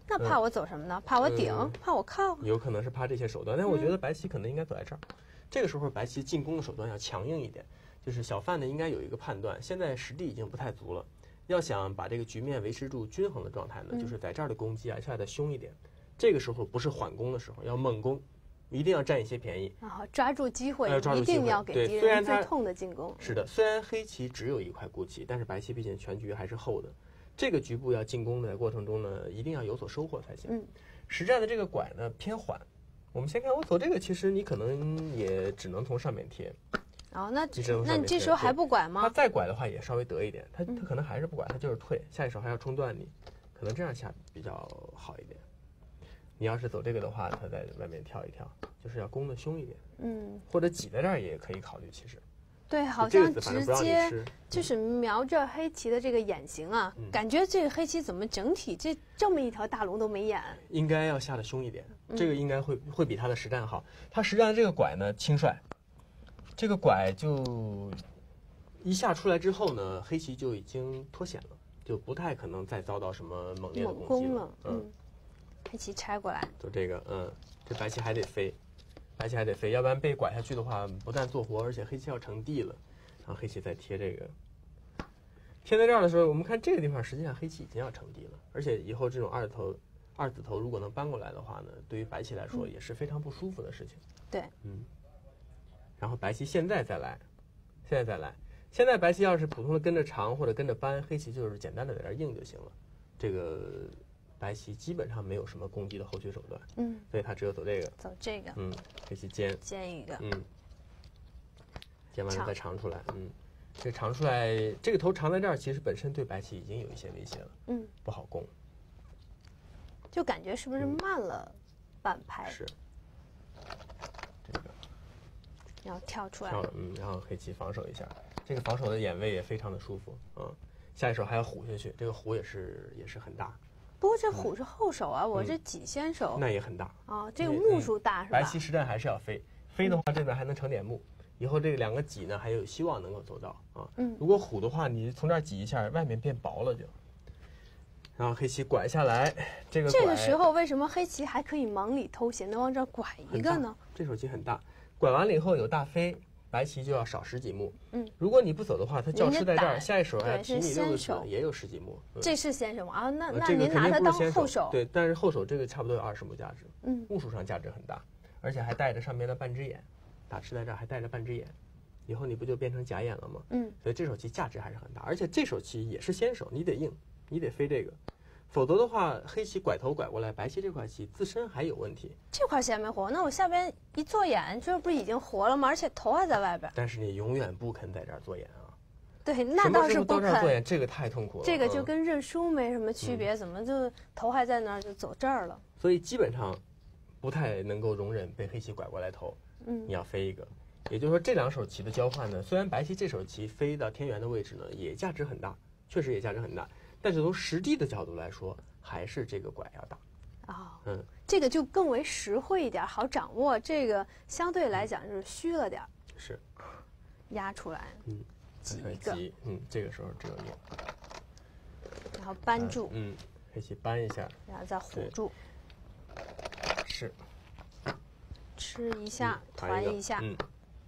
那怕我走什么呢？怕我顶？ 嗯、 怕我靠？ 有可能是怕这些手段，但我觉得白棋可能应该走在这儿。嗯、这个时候白棋进攻的手段要强硬一点，就是小范呢应该有一个判断，现在实力已经不太足了，要想把这个局面维持住均衡的状态呢，嗯、就是在这儿的攻击啊下得凶一点。这个时候不是缓攻的时候，要猛攻。一定要占一些便宜啊！抓住机会， 抓住一定要给敌人最痛的进攻。 是的，虽然黑棋只有一块孤棋，但是白棋毕竟全局还是厚的。这个局部要进攻的过程中呢，一定要有所收获才行。 嗯， 实战的这个拐呢偏缓。我们先看我走这个，其实你可能也只能从上面贴。 哦，那那你这时候还不拐吗？ 他再拐的话也稍微得一点，他他可能还是不拐，他就是退，下一手还要冲断你，可能这样下比较好一点。你要是走这个的话，他在外面跳一跳，就是要攻的凶一点，嗯，或者挤在这儿也可以考虑。其实， 对，好像直接就是瞄着黑棋的这个眼型啊，嗯、感觉这个黑棋怎么整体这这么一条大龙都没眼？ 应该要下的凶一点，这个应该会会比他的实战好。他实战的这个拐呢轻率，这个拐就一下出来之后呢，黑棋就已经脱险了，就不太可能再遭到什么猛烈的攻击了。 嗯。嗯黑棋拆过来， 就这个，嗯，这白棋还得飞，白棋还得飞，要不然被拐下去的话，不但做活，而且黑棋要成地了。然后黑棋再贴这个，贴在这儿的时候，我们看这个地方，实际上黑棋已经要成地了，而且以后这种二头、二子头如果能搬过来的话呢，对于白棋来说也是非常不舒服的事情。 对， 嗯。然后白棋现在再来，现在再来，现在白棋要是普通的跟着长或者跟着搬，黑棋就是简单的在这儿硬就行了。这个。白棋基本上没有什么攻击的后续手段，嗯，所以他只有走这个， 走这个， 嗯，黑棋尖， 尖一个， 嗯，尖完了再长出来，嗯，这长出来，这个头长在这儿，其实本身对白棋已经有一些威胁了，嗯，不好攻， 就感觉是不是慢了半拍？ 是，这个， 然后跳出来， 跳了，嗯，然后黑棋防守一下，这个防守的眼位也非常的舒服，嗯，下一手还要虎下去，这个虎也是也是很大。 不过这虎是后手啊，嗯、我这己先手， 那也很大啊。这个目数大是吧？ 白棋实战还是要飞，飞的话这边还能成点目，以后这个两个挤呢还有希望能够走到啊。嗯，如果虎的话，你从这儿挤一下，外面变薄了就。然后黑棋拐下来，这个这个时候为什么黑棋还可以忙里偷闲，能往这儿拐一个呢？ 这手棋很大，拐完了以后有大飞。白棋就要少十几目，嗯，如果你不走的话，他教师在这儿，下一手还提你六个子，也有十几目。 嗯、这是先手吗？啊，那那这个您拿它当后手， 对，但是后手这个差不多有二十目价值，嗯，目数上价值很大，而且还带着上面的半只眼，打吃在这儿还带着半只眼，以后你不就变成假眼了吗？嗯，所以这手棋价值还是很大，而且这手棋也是先手，你得硬，你得飞这个。否则的话，黑棋拐头拐过来，白棋这块棋自身还有问题。 这块棋还没活，那我下边一做眼，这不是已经活了吗？而且头还在外边。 但是你永远不肯在这儿做眼啊。 对，那倒是不肯。 做眼，这个太痛苦了。 这个就跟认输没什么区别，嗯、怎么就头还在那儿就走这儿了？ 所以基本上不太能够容忍被黑棋拐过来头。嗯，你要飞一个。也就是说，这两手棋的交换呢，虽然白棋这手棋飞到天元的位置呢，也价值很大，确实也价值很大。但是从实地的角度来说，还是这个拐要大。 哦，嗯，这个就更为实惠一点，好掌握。这个相对来讲就是虚了点。 是。 压出来，嗯，挤一个，挤，嗯，这个时候只有硬。 然后扳住， 嗯，黑棋扳一下， 然后再虎住。 是。 吃一下，团一下。 嗯。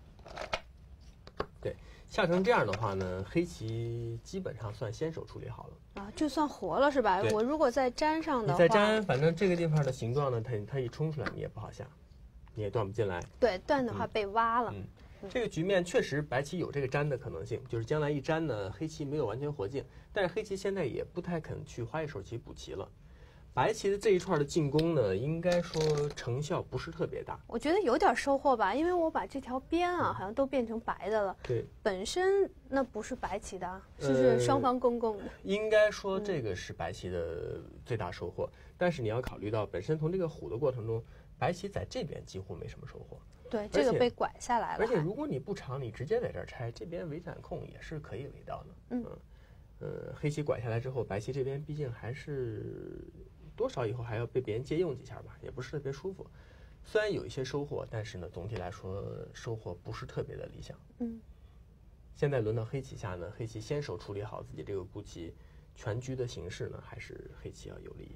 对。下成这样的话呢，黑棋基本上算先手处理好了啊，就算活了是吧？我如果再粘上的话， 你再粘，反正这个地方的形状呢，它它一冲出来你也不好下，你也断不进来。 对，断的话被挖了。 嗯，嗯这个局面确实白棋有这个粘的可能性，就是将来一粘呢，黑棋没有完全活境，但是黑棋现在也不太肯去花一手棋补棋了。白棋的这一串的进攻呢，应该说成效不是特别大。 我觉得有点收获吧，因为我把这条边啊，好像都变成白的了。 对， 本身那不是白棋的，是不是双方公共的？ 呃、应该说这个是白棋的最大收获，嗯、但是你要考虑到，本身从这个虎的过程中，白棋在这边几乎没什么收获。 对，这个被拐下来了。 而且如果你不长，你直接在这儿拆，这边围斩控也是可以围到的。嗯，呃，黑棋拐下来之后，白棋这边毕竟还是。多少以后还要被别人借用几下吧，也不是特别舒服。虽然有一些收获，但是呢，总体来说收获不是特别的理想。嗯。现在轮到黑棋下呢，黑棋先手处理好自己这个孤棋，全局的形势呢，还是黑棋要有利一点。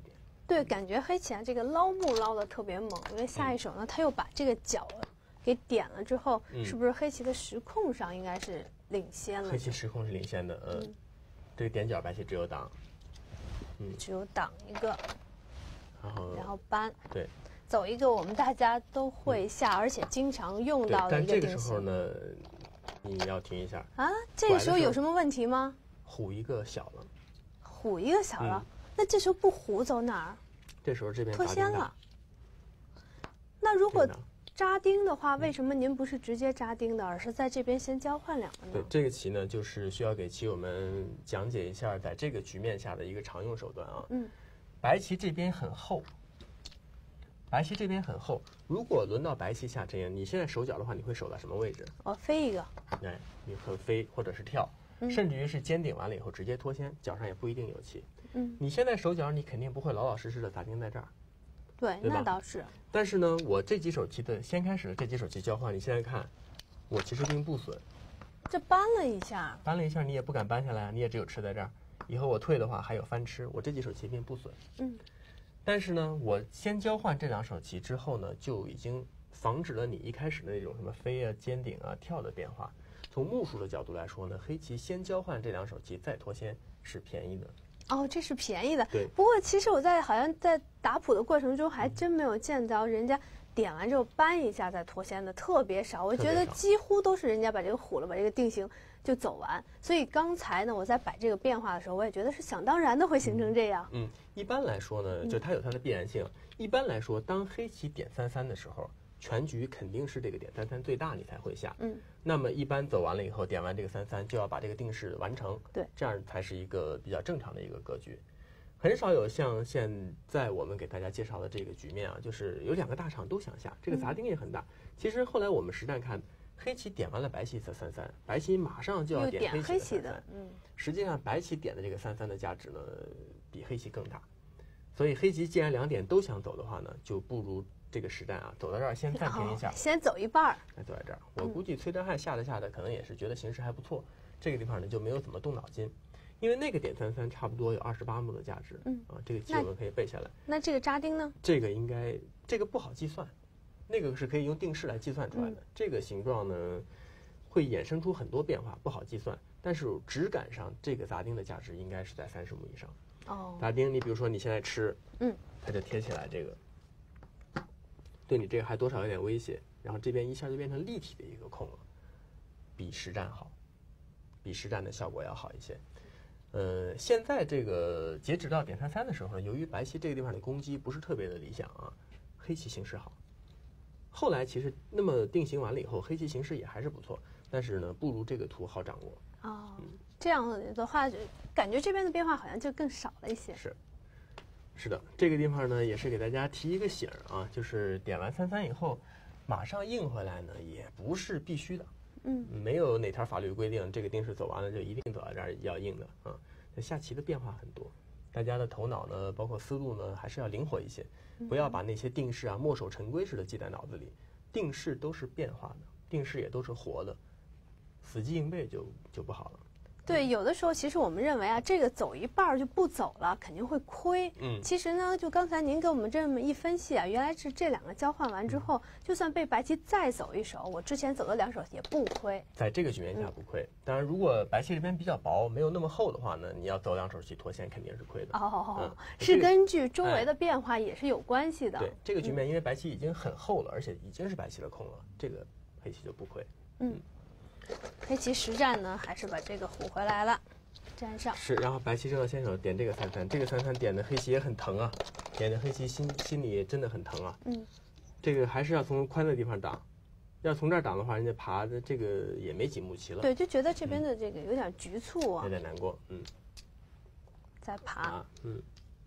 对，感觉黑棋啊这个捞木捞的特别猛，因为下一手呢，他又把这个角给点了之后， 嗯、 是不是黑棋的时控上应该是领先了？ 黑棋时控是领先的，嗯，嗯这个点角白棋只有挡， 嗯，只有挡一个， 然后然后搬， 对， 走一个我们大家都会下，嗯、而且经常用到的一个定型。 但这个时候呢，你要停一下啊，这个时候有什么问题吗？ 虎一个小了， 虎一个小了， 嗯、 那这时候不虎走哪儿？ 这时候这边脱先了。那如果扎丁的话，为什么您不是直接扎丁的，而是在这边先交换两个呢？ 对，这个棋呢，就是需要给棋友们讲解一下，在这个局面下的一个常用手段啊。 嗯， 白棋这边很厚，白棋这边很厚。如果轮到白棋下阵营，你现在守角的话，你会守到什么位置？ 哦，飞一个。 哎，你可飞或者是跳， 嗯、 甚至于是尖顶完了以后直接脱先，角上也不一定有棋。 嗯， 你现在守角，你肯定不会老老实实的砸丁在这儿。 对， 对那倒是。 但是呢，我这几手棋的先开始的这几手棋交换，你现在看，我其实并不损。 这搬了一下， 搬了一下，你也不敢搬下来，你也只有吃在这儿。以后我退的话还有翻吃，我这几手棋并不损。 嗯。 但是呢，我先交换这两手棋之后呢，就已经防止了你一开始的那种什么飞啊、尖顶啊、跳的变化。从目数的角度来说呢，黑棋先交换这两手棋再脱先是便宜的。 哦，这是便宜的。 对。 不过其实我在好像在打谱的过程中，还真没有见到人家点完之后搬一下再脱先的，特别少。我觉得几乎都是人家把这个虎了，把这个定型就走完。所以刚才呢，我在摆这个变化的时候，我也觉得是想当然的会形成这样。 嗯，嗯一般来说呢，就它有它的必然性。嗯、一般来说，当黑棋点三三的时候，全局肯定是这个点三三最大，你才会下。 嗯。 那么一般走完了以后，点完这个三三就要把这个定式完成， 对， 这样才是一个比较正常的一个格局。很少有像现在我们给大家介绍的这个局面啊，就是有两个大场都想下，这个砸丁也很大。嗯、其实后来我们实战看，黑棋点完了白棋的三三，白棋马上就要点黑棋的三三。 嗯， 实际上白棋点的这个三三的价值呢，比黑棋更大。所以黑棋既然两点都想走的话呢，就不如这个实战啊，走到这儿先暂停一下， 哦、先走一半儿， 再走在这儿。我估计崔振汉下着下着，可能也是觉得形势还不错，这个地方呢就没有怎么动脑筋，因为那个点三三差不多有二十八目的价值， 嗯啊，这个棋我们可以背下来。 那这个扎丁呢？ 这个应该这个不好计算，那个是可以用定式来计算出来的。 嗯、 这个形状呢会衍生出很多变化，不好计算。但是质感上，这个砸丁的价值应该是在三十目以上。 哦， 砸丁，你比如说你现在吃， 嗯， 它就贴起来这个。对你这个还多少有点威胁，然后这边一下就变成立体的一个空了，比实战好，比实战的效果要好一些。呃，现在这个截止到点三三的时候呢，由于白棋这个地方的攻击不是特别的理想啊，黑棋形势好。后来其实那么定型完了以后，黑棋形势也还是不错，但是呢，不如这个图好掌握。 哦，嗯、这样的话，感觉这边的变化好像就更少了一些。 是。是的，这个地方呢也是给大家提一个醒啊，就是点完三三以后，马上应回来呢也不是必须的， 嗯， 没有哪条法律规定这个定式走完了就一定走到这儿要应的啊。下棋的变化很多，大家的头脑呢，包括思路呢，还是要灵活一些，不要把那些定式啊墨守成规似的记在脑子里。定式都是变化的，定式也都是活的，死记硬背就就不好了。 对，有的时候其实我们认为啊，这个走一半就不走了，肯定会亏。 嗯， 其实呢，就刚才您给我们这么一分析啊，原来是这两个交换完之后，嗯、就算被白棋再走一手，我之前走的两手也不亏。 在这个局面下不亏。嗯、当然，如果白棋这边比较薄，没有那么厚的话呢，你要走两手棋脱先肯定是亏的。 哦， 嗯、 是根据周围的变化也是有关系的。 哎、对，这个局面因为白棋已经很厚了，而且已经是白棋的空了，这个黑棋就不亏。 嗯，嗯黑棋实战呢，还是把这个虎回来了。粘上是，然后白棋正要先手点这个三三，这个三三点的黑棋也很疼啊，点的黑棋心心里真的很疼啊。 嗯， 这个还是要从宽的地方挡，要从这儿挡的话，人家爬的这个也没几目棋了。 对，就觉得这边的这个有点局促啊， 有点难过。嗯， 再爬。 啊，嗯，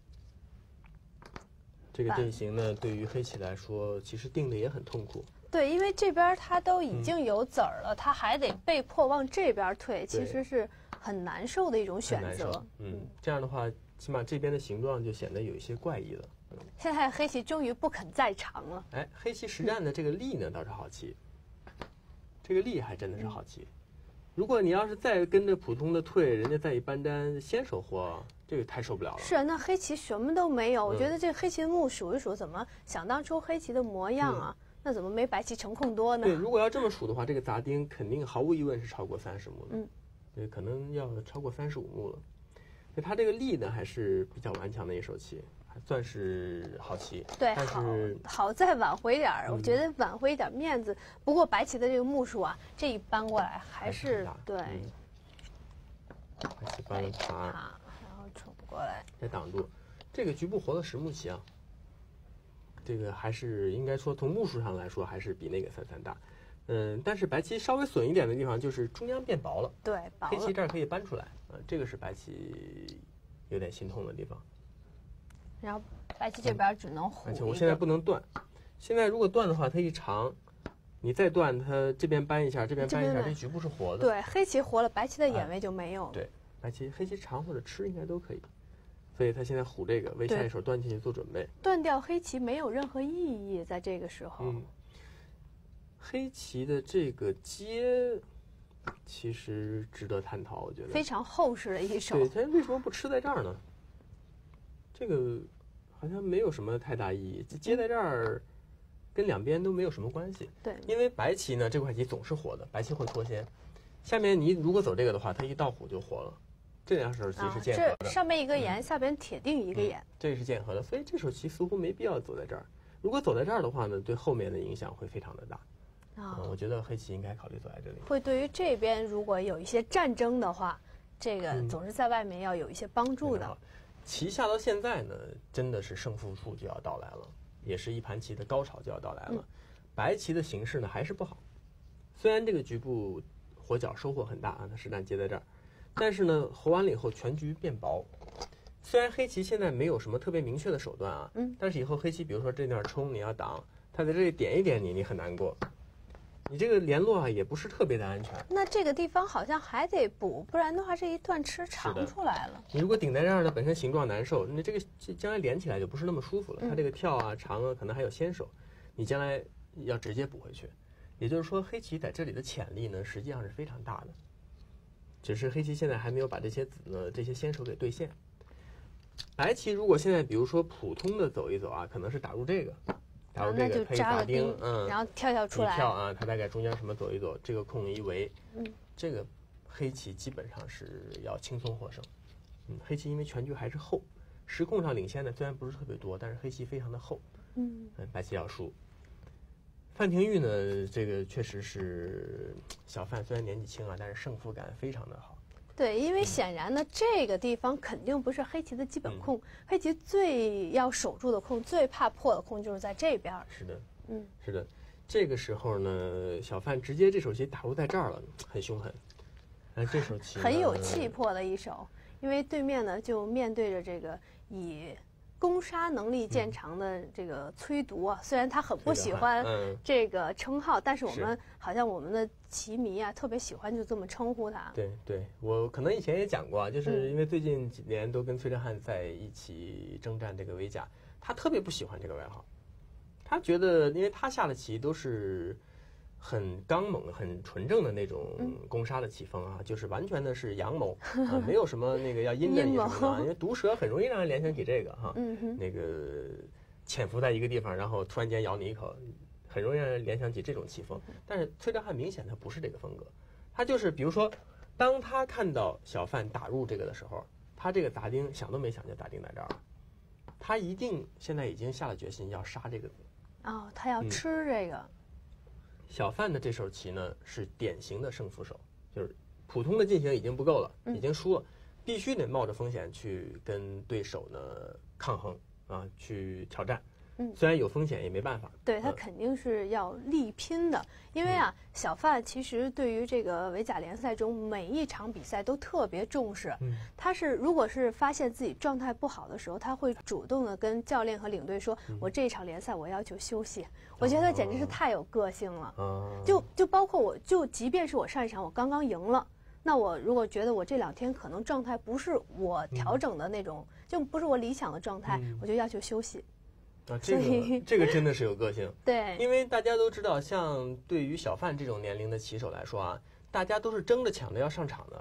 这个阵型呢，对于黑棋来说，其实定的也很痛苦。 对，因为这边他都已经有子儿了，嗯、他还得被迫往这边退，其实是很难受的一种选择。 嗯，这样的话，起码这边的形状就显得有一些怪异了。嗯、 现在黑棋终于不肯再长了。 哎，黑棋实战的这个力呢，倒是好棋。这个力还真的是好棋。嗯、如果你要是再跟着普通的退，人家再一搬粘先手活， 这个太受不了了。 是啊，那黑棋什么都没有，我觉得这黑棋的目数一数，怎么想当初黑棋的模样啊？嗯、那怎么没白棋成空多呢？ 对，如果要这么数的话，这个杂丁肯定毫无疑问是超过三十目的， 嗯， 对，可能要超过三十五目了。所以他这个力呢还是比较顽强的一手棋，还算是好棋。 对， 但是好好再挽回点儿，嗯、我觉得挽回一点面子。不过白棋的这个目数啊，这一搬过来还是对。嗯白棋搬了爬， 然后冲不过来， 再挡住。这个局部活了十目棋啊，这个还是应该说从目数上来说还是比那个三三大。嗯，但是白棋稍微损一点的地方就是中央变薄了， 对，薄了。 黑棋这儿可以搬出来，啊、嗯，这个是白棋有点心痛的地方。 然后白棋这边只能虎、嗯。 而且我现在不能断，现在如果断的话，它一长。你再断，它这边搬一下，这边搬一下，这局部是活的。 对，黑棋活了，白棋的眼位就没有了。 啊、对，白棋、黑棋长或者吃应该都可以，所以他现在虎这个为下一手断进去做准备。 断掉黑棋没有任何意义，在这个时候。 嗯。黑棋的这个接，其实值得探讨，我觉得。 非常厚实的一手。 对，他为什么不吃在这儿呢？这个好像没有什么太大意义，接在这儿。嗯跟两边都没有什么关系， 对， 因为白棋呢这块棋总是活的，白棋会脱先，下面你如果走这个的话，它一倒虎就活了，这两手棋是剑合的， 啊、这上面一个眼，嗯、下边铁定一个眼，嗯、 这是剑合的，所以这手棋似乎没必要走在这儿。如果走在这儿的话呢，对后面的影响会非常的大。啊、嗯，我觉得黑棋应该考虑走在这里。 会对于这边如果有一些战争的话，这个总是在外面要有一些帮助的。 嗯、棋下到现在呢，真的是胜负数就要到来了。也是一盘棋的高潮就要到来了，嗯、白棋的形势呢还是不好。虽然这个局部活角收获很大啊，它实战接在这儿，但是呢活完了以后全局变薄。虽然黑棋现在没有什么特别明确的手段啊， 嗯， 但是以后黑棋比如说这段冲你要挡，它在这里点一点你，你很难过。你这个联络啊也不是特别的安全。 那这个地方好像还得补，不然的话这一段吃长出来了。 你如果顶在这儿呢，本身形状难受，那这个将来连起来就不是那么舒服了。嗯、它这个跳啊长啊可能还有先手，你将来要直接补回去。也就是说，黑棋在这里的潜力呢实际上是非常大的，只是黑棋现在还没有把这些子呢这些先手给兑现。白棋如果现在比如说普通的走一走啊，可能是打入这个。打入这个配杂丁，嗯， 然后跳跳出来， 一跳啊，它大概中间什么走一走，这个空一围，嗯，这个黑棋基本上是要轻松获胜，嗯，黑棋因为全局还是厚，时控上领先的虽然不是特别多，但是黑棋非常的厚， 嗯， 嗯，白棋要输。范廷钰呢，这个确实是小范，虽然年纪轻啊，但是胜负感非常的好。 对，因为显然呢，这个地方肯定不是黑棋的基本空，嗯、黑棋最要守住的空，最怕破的空就是在这边。 是的， 嗯， 是的，这个时候呢，小范直接这手棋打入在这儿了，很凶狠。哎，这手棋很有气魄的一手，因为对面呢就面对着这个以攻杀能力见长的这个崔独啊，虽然他很不喜欢这个称号，但是我们好像我们的棋迷啊特别喜欢就这么称呼他。 对对，我可能以前也讲过啊，就是因为最近几年都跟崔振汉在一起征战这个围甲，他特别不喜欢这个外号，他觉得因为他下的棋都是很刚猛、很纯正的那种攻杀的棋风啊，嗯、就是完全的是阳谋啊，没有什么那个要阴着你什么的，因为毒蛇很容易让人联想起这个哈， 嗯、 那个潜伏在一个地方，然后突然间咬你一口，很容易让人联想起这种棋风。但是崔振汉明显他不是这个风格，他就是比如说，当他看到小范打入这个的时候，他这个杂丁想都没想就打定在这儿了，他一定现在已经下了决心要杀这个子。 哦，他要吃这个。嗯小范的这手棋呢是典型的胜负手，就是普通的进行已经不够了，已经输了，必须得冒着风险去跟对手呢抗衡啊，去挑战。 嗯， 虽然有风险也没办法。 对，他肯定是要力拼的，因为啊，小范其实对于这个围甲联赛中每一场比赛都特别重视。 嗯， 他是如果是发现自己状态不好的时候，他会主动的跟教练和领队说：“我这一场联赛我要求休息。”我觉得他简直是太有个性了。 哦， 就就包括我，就即便是我上一场我刚刚赢了，那我如果觉得我这两天可能状态不是我调整的那种，就不是我理想的状态，我就要求休息。 啊，这个这个真的是有个性。 对， 因为大家都知道，像对于小范这种年龄的棋手来说啊，大家都是争着抢着要上场的。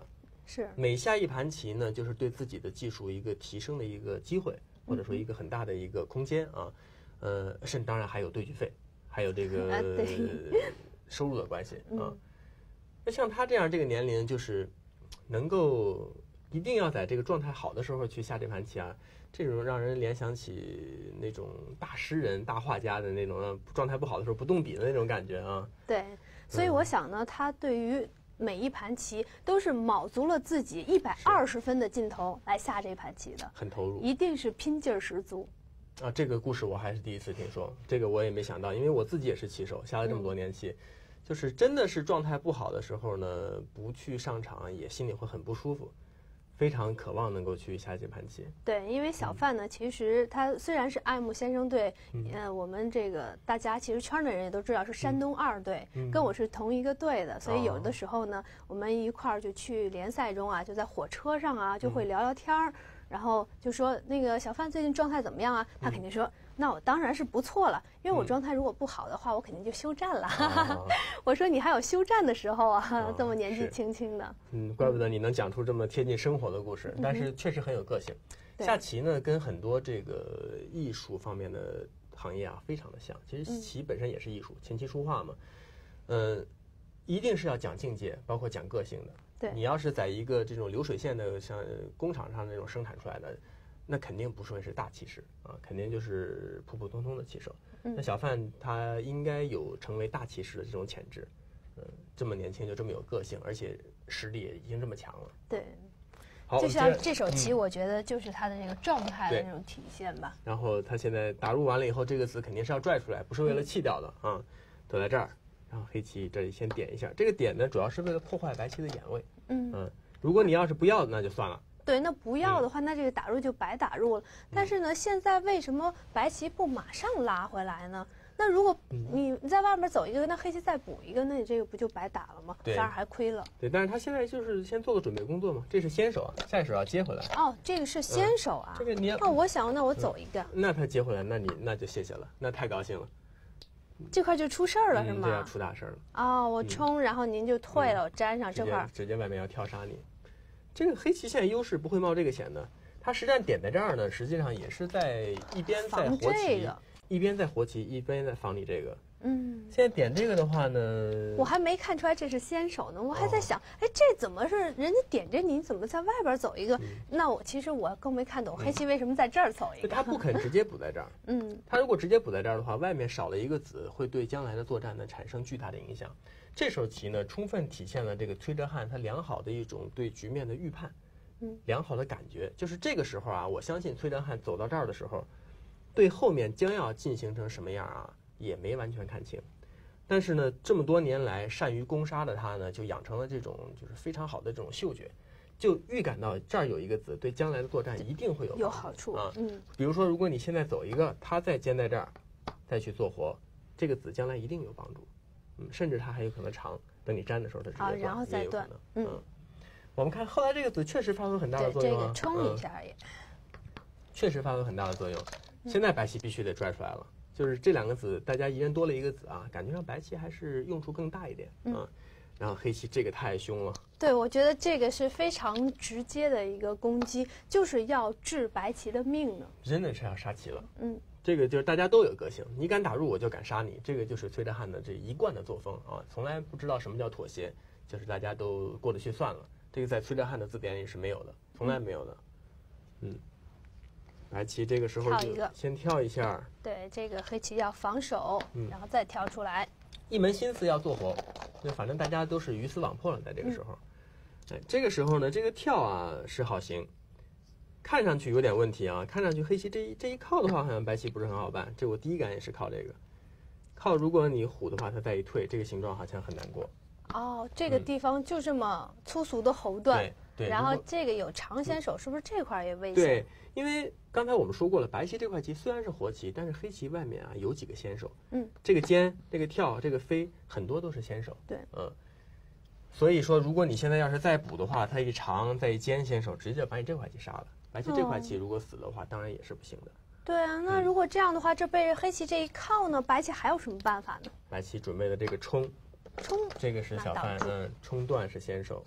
是每下一盘棋呢，就是对自己的技术一个提升的一个机会，或者说一个很大的一个空间啊。呃，甚至当然还有对局费，还有这个收入的关系啊。那像他这样这个年龄，就是能够一定要在这个状态好的时候去下这盘棋啊，这种让人联想起那种大诗人、大画家的那种状态不好的时候不动笔的那种感觉啊。 对，所以我想呢，他对于每一盘棋都是卯足了自己一百二十分的劲头来下这盘棋的， 很投入， 一定是拼劲儿十足。 啊，这个故事我还是第一次听说，这个我也没想到，因为我自己也是棋手，下了这么多年棋，嗯、就是真的是状态不好的时候呢，不去上场也心里会很不舒服，非常渴望能够去下这盘棋。 对，因为小范呢，嗯、其实他虽然是爱慕先生队，嗯、呃，我们这个大家其实圈内人也都知道是山东二队，嗯、跟我是同一个队的，所以有的时候呢，哦、我们一块儿就去联赛中啊，就在火车上啊，就会聊聊天儿。嗯然后就说那个小范最近状态怎么样啊？他肯定说，嗯、那我当然是不错了，因为我状态如果不好的话，嗯、我肯定就休战了。哦、我说你还有休战的时候啊，哦、这么年纪轻轻的。 嗯，怪不得你能讲出这么贴近生活的故事，嗯、但是确实很有个性。嗯、下棋呢，跟很多这个艺术方面的行业啊，非常的像。其实棋本身也是艺术，琴棋书画嘛，嗯、呃，一定是要讲境界，包括讲个性的。 对， 你要是在一个这种流水线的像工厂上那种生产出来的，那肯定不会是大棋士啊，肯定就是普普通通的棋手。嗯、那小范他应该有成为大棋士的这种潜质，嗯、呃，这么年轻就这么有个性，而且实力也已经这么强了。 对， 好， 就像这手棋，我觉得就是他的这个状态的那种体现吧。 然后他现在打入完了以后，这个子肯定是要拽出来，不是为了弃掉的、嗯、啊，都在这儿。然后黑棋这里先点一下，这个点呢主要是为了破坏白棋的眼位。嗯嗯，如果你要是不要，那就算了。 对，那不要的话，嗯、那这个打入就白打入了。但是呢，嗯、现在为什么白棋不马上拉回来呢？那如果你你在外面走一个，那黑棋再补一个，那你这个不就白打了吗？反而还亏了。 对，但是他现在就是先做个准备工作嘛，这是先手啊，下一手要接回来。 哦，这个是先手啊。嗯、 这个你要…… 那我想，那我走一个、 嗯。那他接回来，那你那就谢谢了，那太高兴了。 这块就出事儿了、嗯、是吗？ 这要出大事了。 哦，我冲，嗯、然后您就退了，我、嗯、粘上这块， 直接外面要跳杀你。这个黑棋现在优势不会冒这个险的，他实战点在这儿呢，实际上也是在一边在活棋，这个、一边在活棋，一边在防你这个。嗯，现在点这个的话呢， 我还没看出来这是先手呢，我还在想，哎、哦，这怎么是人家点着你，怎么在外边走一个？嗯、那我其实我更没看懂黑棋为什么在这儿走一个。 他不肯直接补在这儿，嗯，他如果直接补在这儿的话，外面少了一个子，会对将来的作战呢产生巨大的影响。这手棋呢，充分体现了这个崔哲翰他良好的一种对局面的预判，嗯，良好的感觉。就是这个时候啊，我相信崔哲翰走到这儿的时候，对后面将要进行成什么样啊？也没完全看清，但是呢，这么多年来善于攻杀的他呢，就养成了这种就是非常好的这种嗅觉，就预感到这儿有一个子，对将来的作战一定会有有好处啊。嗯， 比如说，如果你现在走一个，他再尖在这儿，再去做活，这个子将来一定有帮助。嗯，甚至他还有可能长，等你粘的时候，他直接断， 然后再断。 嗯，嗯我们看后来这个子确实发挥很大的作用、啊， 这个冲一下也、 嗯，确实发挥很大的作用。现在白棋必须得拽出来了。就是这两个子，大家一人多了一个子啊，感觉上白棋还是用处更大一点啊。嗯、然后黑棋这个太凶了。 对，我觉得这个是非常直接的一个攻击，就是要治白棋的命呢。 真的是要杀棋了。嗯，这个就是大家都有个性，你敢打入我就敢杀你，这个就是崔哲翰的这一贯的作风啊，从来不知道什么叫妥协，就是大家都过得去算了。这个在崔哲翰的字典里是没有的，从来没有的。嗯。白棋这个时候就先跳一下， 对，这个黑棋要防守，嗯、然后再跳出来， 一门心思要做活，就反正大家都是鱼死网破了，在这个时候，嗯、哎，这个时候呢，这个跳啊是好行，看上去有点问题啊，看上去黑棋这一这一靠的话，好像白棋不是很好办，这我第一感也是靠这个，靠如果你虎的话，它再一退，这个形状好像很难过。 哦，这个地方就这么粗俗的喉断， 嗯、对，对然后这个有长先手，是不是这块也危险？ 对，因为刚才我们说过了，白棋这块棋虽然是活棋，但是黑棋外面啊有几个先手，嗯，这个尖、这个跳、这个飞，很多都是先手， 对， 嗯，所以说如果你现在要是再补的话，它一长再一尖先手，直接把你这块棋杀了。白棋这块棋如果死的话，哦、当然也是不行的。 对啊，那如果这样的话，嗯、这被黑棋这一靠呢，白棋还有什么办法呢？ 白棋准备的这个冲。 冲， 这个是小范，嗯，冲断是先手，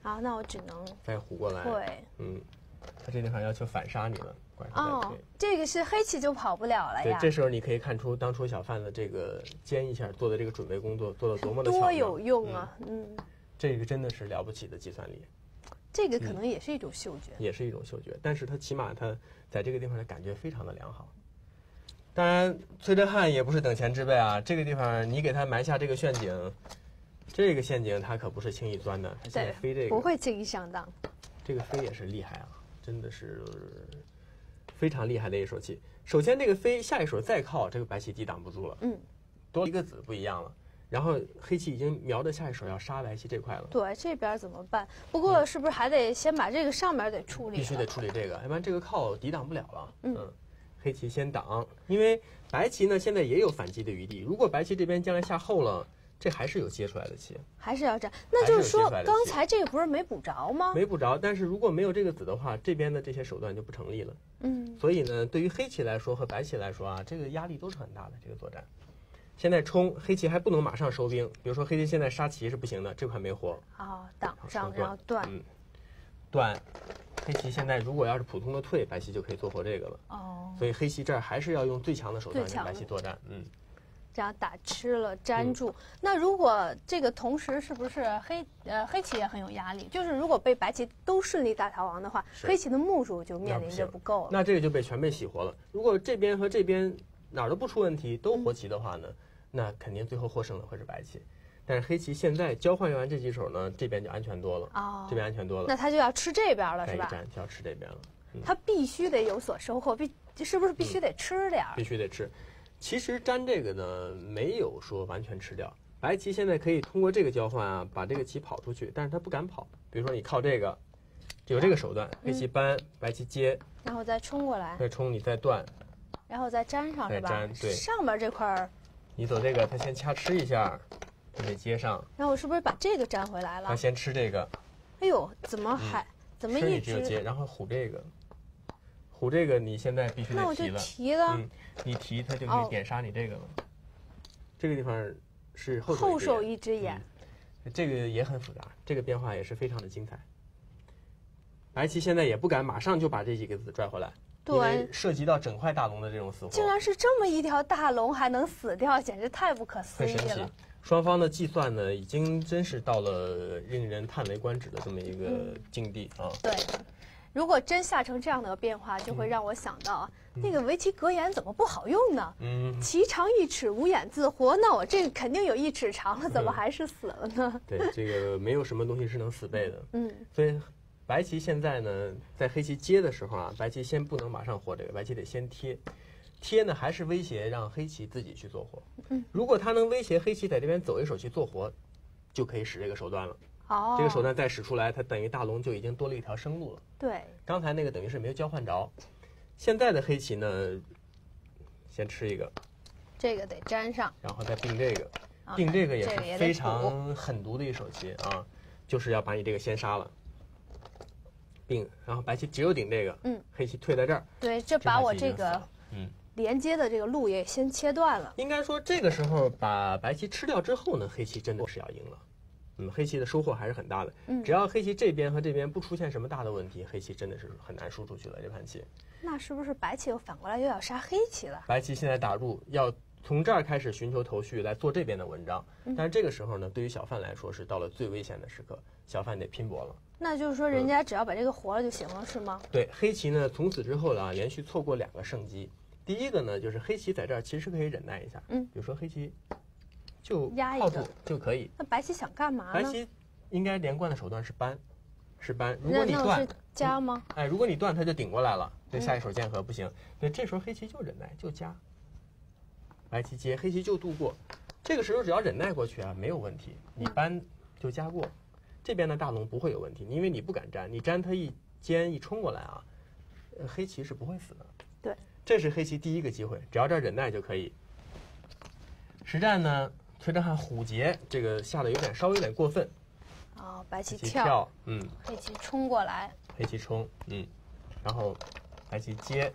啊，那我只能再虎过来。 对， 嗯，他这地方要求反杀你了，管他哦，这个是黑棋就跑不了了呀。 对，这时候你可以看出当初小范的这个尖一下做的这个准备工作做的多么的巧妙， 多有用啊！嗯， 嗯这个真的是了不起的计算力。 这个可能也是一种嗅觉， 嗯、也是一种嗅觉，但是它起码它在这个地方的感觉非常的良好。当然，崔振汉也不是等闲之辈啊，这个地方你给他埋下这个陷阱，这个陷阱他可不是轻易钻的，他现在飞这个不会轻易上当。 这个飞也是厉害啊，真的是非常厉害的一手棋。首先，这个飞下一手再靠，这个白棋抵挡不住了， 嗯， 多一个子不一样了。然后黑棋已经瞄着下一手要杀白棋这块了。 对，这边怎么办？不过是不是还得先把这个上面得处理？ 必须得处理这个，要不然这个靠抵挡不了了。 嗯， 嗯黑棋先挡，因为白棋呢现在也有反击的余地。如果白棋这边将来下后了，这还是有接出来的棋， 还是要这样。那就是说，刚才这个不是没补着吗？ 没补着，但是如果没有这个子的话，这边的这些手段就不成立了。 嗯， 所以呢，对于黑棋来说和白棋来说啊，这个压力都是很大的。这个作战，现在冲黑棋还不能马上收兵，比如说黑棋现在杀棋是不行的，这块没活。 哦，挡上然后断， 嗯，断。黑棋现在如果要是普通的退，白棋就可以做活这个了。 哦， 所以黑棋这儿还是要用最强的手段跟白棋作战。嗯， 这样打吃了粘住。嗯、那如果这个同时是不是黑呃黑棋也很有压力？就是如果被白棋都顺利大逃亡的话，黑棋的目数就面临着不够了。 那这个就被全被洗活了。如果这边和这边哪儿都不出问题，都活棋的话呢，嗯、那肯定最后获胜的会是白棋。但是黑棋现在交换完这几手呢，这边就安全多了。哦，这边安全多了。 那他就要吃这边了，是吧？ 一战就要吃这边了。 嗯、他必须得有所收获，必是不是必须得吃点儿、 嗯？必须得吃。其实粘这个呢，没有说完全吃掉。白棋现在可以通过这个交换啊，把这个棋跑出去，但是他不敢跑。比如说你靠这个，有这个手段，黑棋搬，嗯、白棋接， 然后再冲过来， 再冲你再断， 然后再粘上是吧？ 粘对。 上边这块儿， 你走这个，他先掐吃一下。就得接上， 然后我是不是把这个粘回来了？ 他先吃这个。 哎呦，怎么还、嗯、怎么一直接？然后虎这个，虎这个你现在必须得提了。 那我就提了。 嗯，你提他就可以点杀你这个了。哦、这个地方是后手后手一只眼、 嗯，这个也很复杂，这个变化也是非常的精彩。白棋现在也不敢马上就把这几个子拽回来。 对， 涉及到整块大龙的这种死活， 竟然是这么一条大龙还能死掉，简直太不可思议了。 双方的计算呢，已经真是到了令人叹为观止的这么一个境地、嗯、啊。 对，如果真下成这样的变化，就会让我想到、嗯、那个围棋格言怎么不好用呢？嗯，棋长一尺，无眼自活。那我这个肯定有一尺长了，怎么还是死了呢？ 嗯、对，这个没有什么东西是能死背的。嗯，所以。白棋现在呢，在黑棋接的时候啊，白棋先不能马上活这个，白棋得先贴，贴呢还是威胁让黑棋自己去做活。嗯，如果他能威胁黑棋在这边走一手去做活，就可以使这个手段了。哦，这个手段再使出来，它等于大龙就已经多了一条生路了。 对， 刚才那个等于是没有交换着，现在的黑棋呢，先吃一个， 这个得粘上， 然后再并这个，啊、并这个也是非常狠毒的一手棋啊，就是要把你这个先杀了。并，然后白棋只有顶这个，嗯，黑棋退在这儿， 对，这把我这个嗯连接的这个路也先切断了。 应该说这个时候把白棋吃掉之后呢，黑棋真的是要赢了，嗯，黑棋的收获还是很大的。嗯，只要黑棋这边和这边不出现什么大的问题，黑棋真的是很难输出去了这盘棋。 那是不是白棋又反过来又要杀黑棋了？ 白棋现在打入要从这儿开始寻求头绪来做这边的文章，但是这个时候呢，对于小范来说是到了最危险的时刻，小范得拼搏了。 那就是说，人家只要把这个活了就行了，嗯、是吗？ 对，黑棋呢，从此之后啊，连续错过两个胜机。第一个呢，就是黑棋在这儿其实可以忍耐一下，嗯，比如说黑棋就靠住就可以。 那白棋想干嘛呢？ 白棋应该连贯的手段是搬，是搬。如果你断， 是加吗、 嗯？哎，如果你断，它就顶过来了，对，下一手剑合不行。对，这时候黑棋就忍耐，就加。白棋接，黑棋就度过。这个时候只要忍耐过去啊，没有问题，你搬就加过。这边的大龙不会有问题，因为你不敢粘，你粘它一尖一冲过来啊，黑棋是不会死的。 对， 这是黑棋第一个机会，只要这儿忍耐就可以。实战呢，崔振汉虎劫这个下的有点稍微有点过分。 哦，白棋跳，跳嗯， 黑棋冲过来， 黑棋冲，嗯，然后白棋接，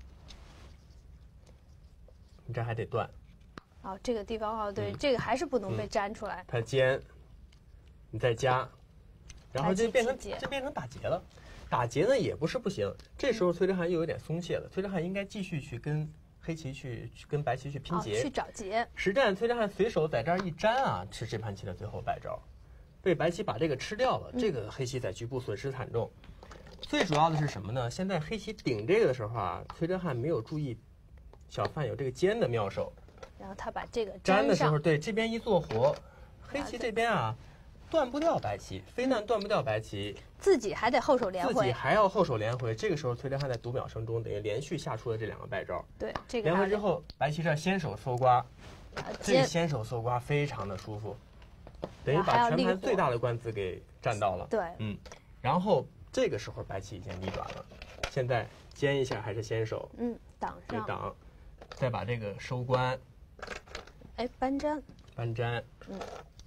你这还得断。 哦，这个地方哦，对，嗯、这个还是不能被粘出来。 它尖。你再加， 然后就变成就变成打劫了。打劫呢也不是不行，这时候崔振汉又有点松懈了。崔振汉应该继续去跟黑棋去去跟白棋去拼劫， 哦、去找劫。 实战崔振汉随手在这儿一粘啊，是这盘棋的最后败招，被白棋把这个吃掉了。这个黑棋在局部损失惨重。最主要的是什么呢？现在黑棋顶这个的时候啊，崔振汉没有注意小范有这个尖的妙手， 然后他把这个粘的时候，对这边一做活，黑棋这边啊。断不掉白棋，非但断不掉白棋， 自己还得后手连回， 自己还要后手连回。这个时候，崔振汉在读秒声中等于连续下出了这两个败招。 对，这个连回之后，白棋这儿先手搜刮， 啊、 这个先手搜刮非常的舒服，等于把全盘最大的官子给占到了。 对， 嗯，然后这个时候白棋已经逆转了，现在尖一下还是先手， 嗯，挡上， 挡，再把这个收官， 哎，搬粘， 搬粘， 嗯。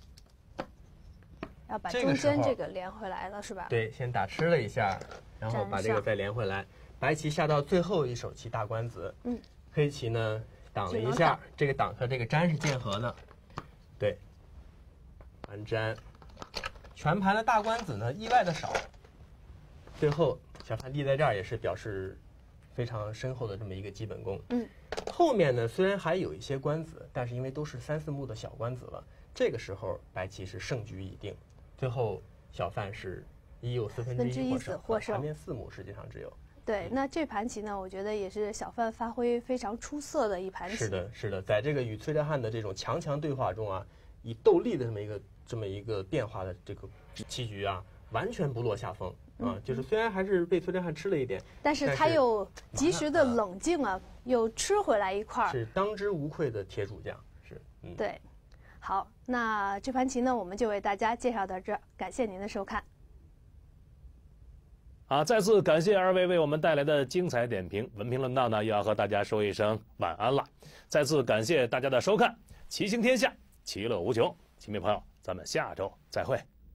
要把中间这个连回来了，是吧？ 对，先打吃了一下，然后把这个再连回来。白棋下到最后一手棋大官子， 嗯， 黑棋呢挡了一下，这个挡和这个粘是键合的，对，完粘。全盘的大官子呢意外的少，最后小范立在这儿也是表示非常深厚的这么一个基本功。 嗯， 后面呢虽然还有一些官子，但是因为都是三四目的小官子了，这个时候白棋是胜局已定。最后，小范是一又四分之一获胜，盘面四目实际上只有。 对，那这盘棋呢，我觉得也是小范发挥非常出色的一盘棋。 是的，是的，在这个与崔振汉的这种强强对话中啊，以斗力的这么一个这么一个变化的这个棋局啊，完全不落下风啊。嗯、就是虽然还是被崔振汉吃了一点， 但是他又及时的冷静啊，又吃回来一块儿， 是当之无愧的铁主将。是，嗯， 对。好，那这盘棋呢，我们就为大家介绍到这儿，感谢您的收看。 啊，再次感谢二位为我们带来的精彩点评。文评论道呢，又要和大家说一声晚安了。再次感谢大家的收看，棋行天下，其乐无穷。棋迷朋友，咱们下周再会。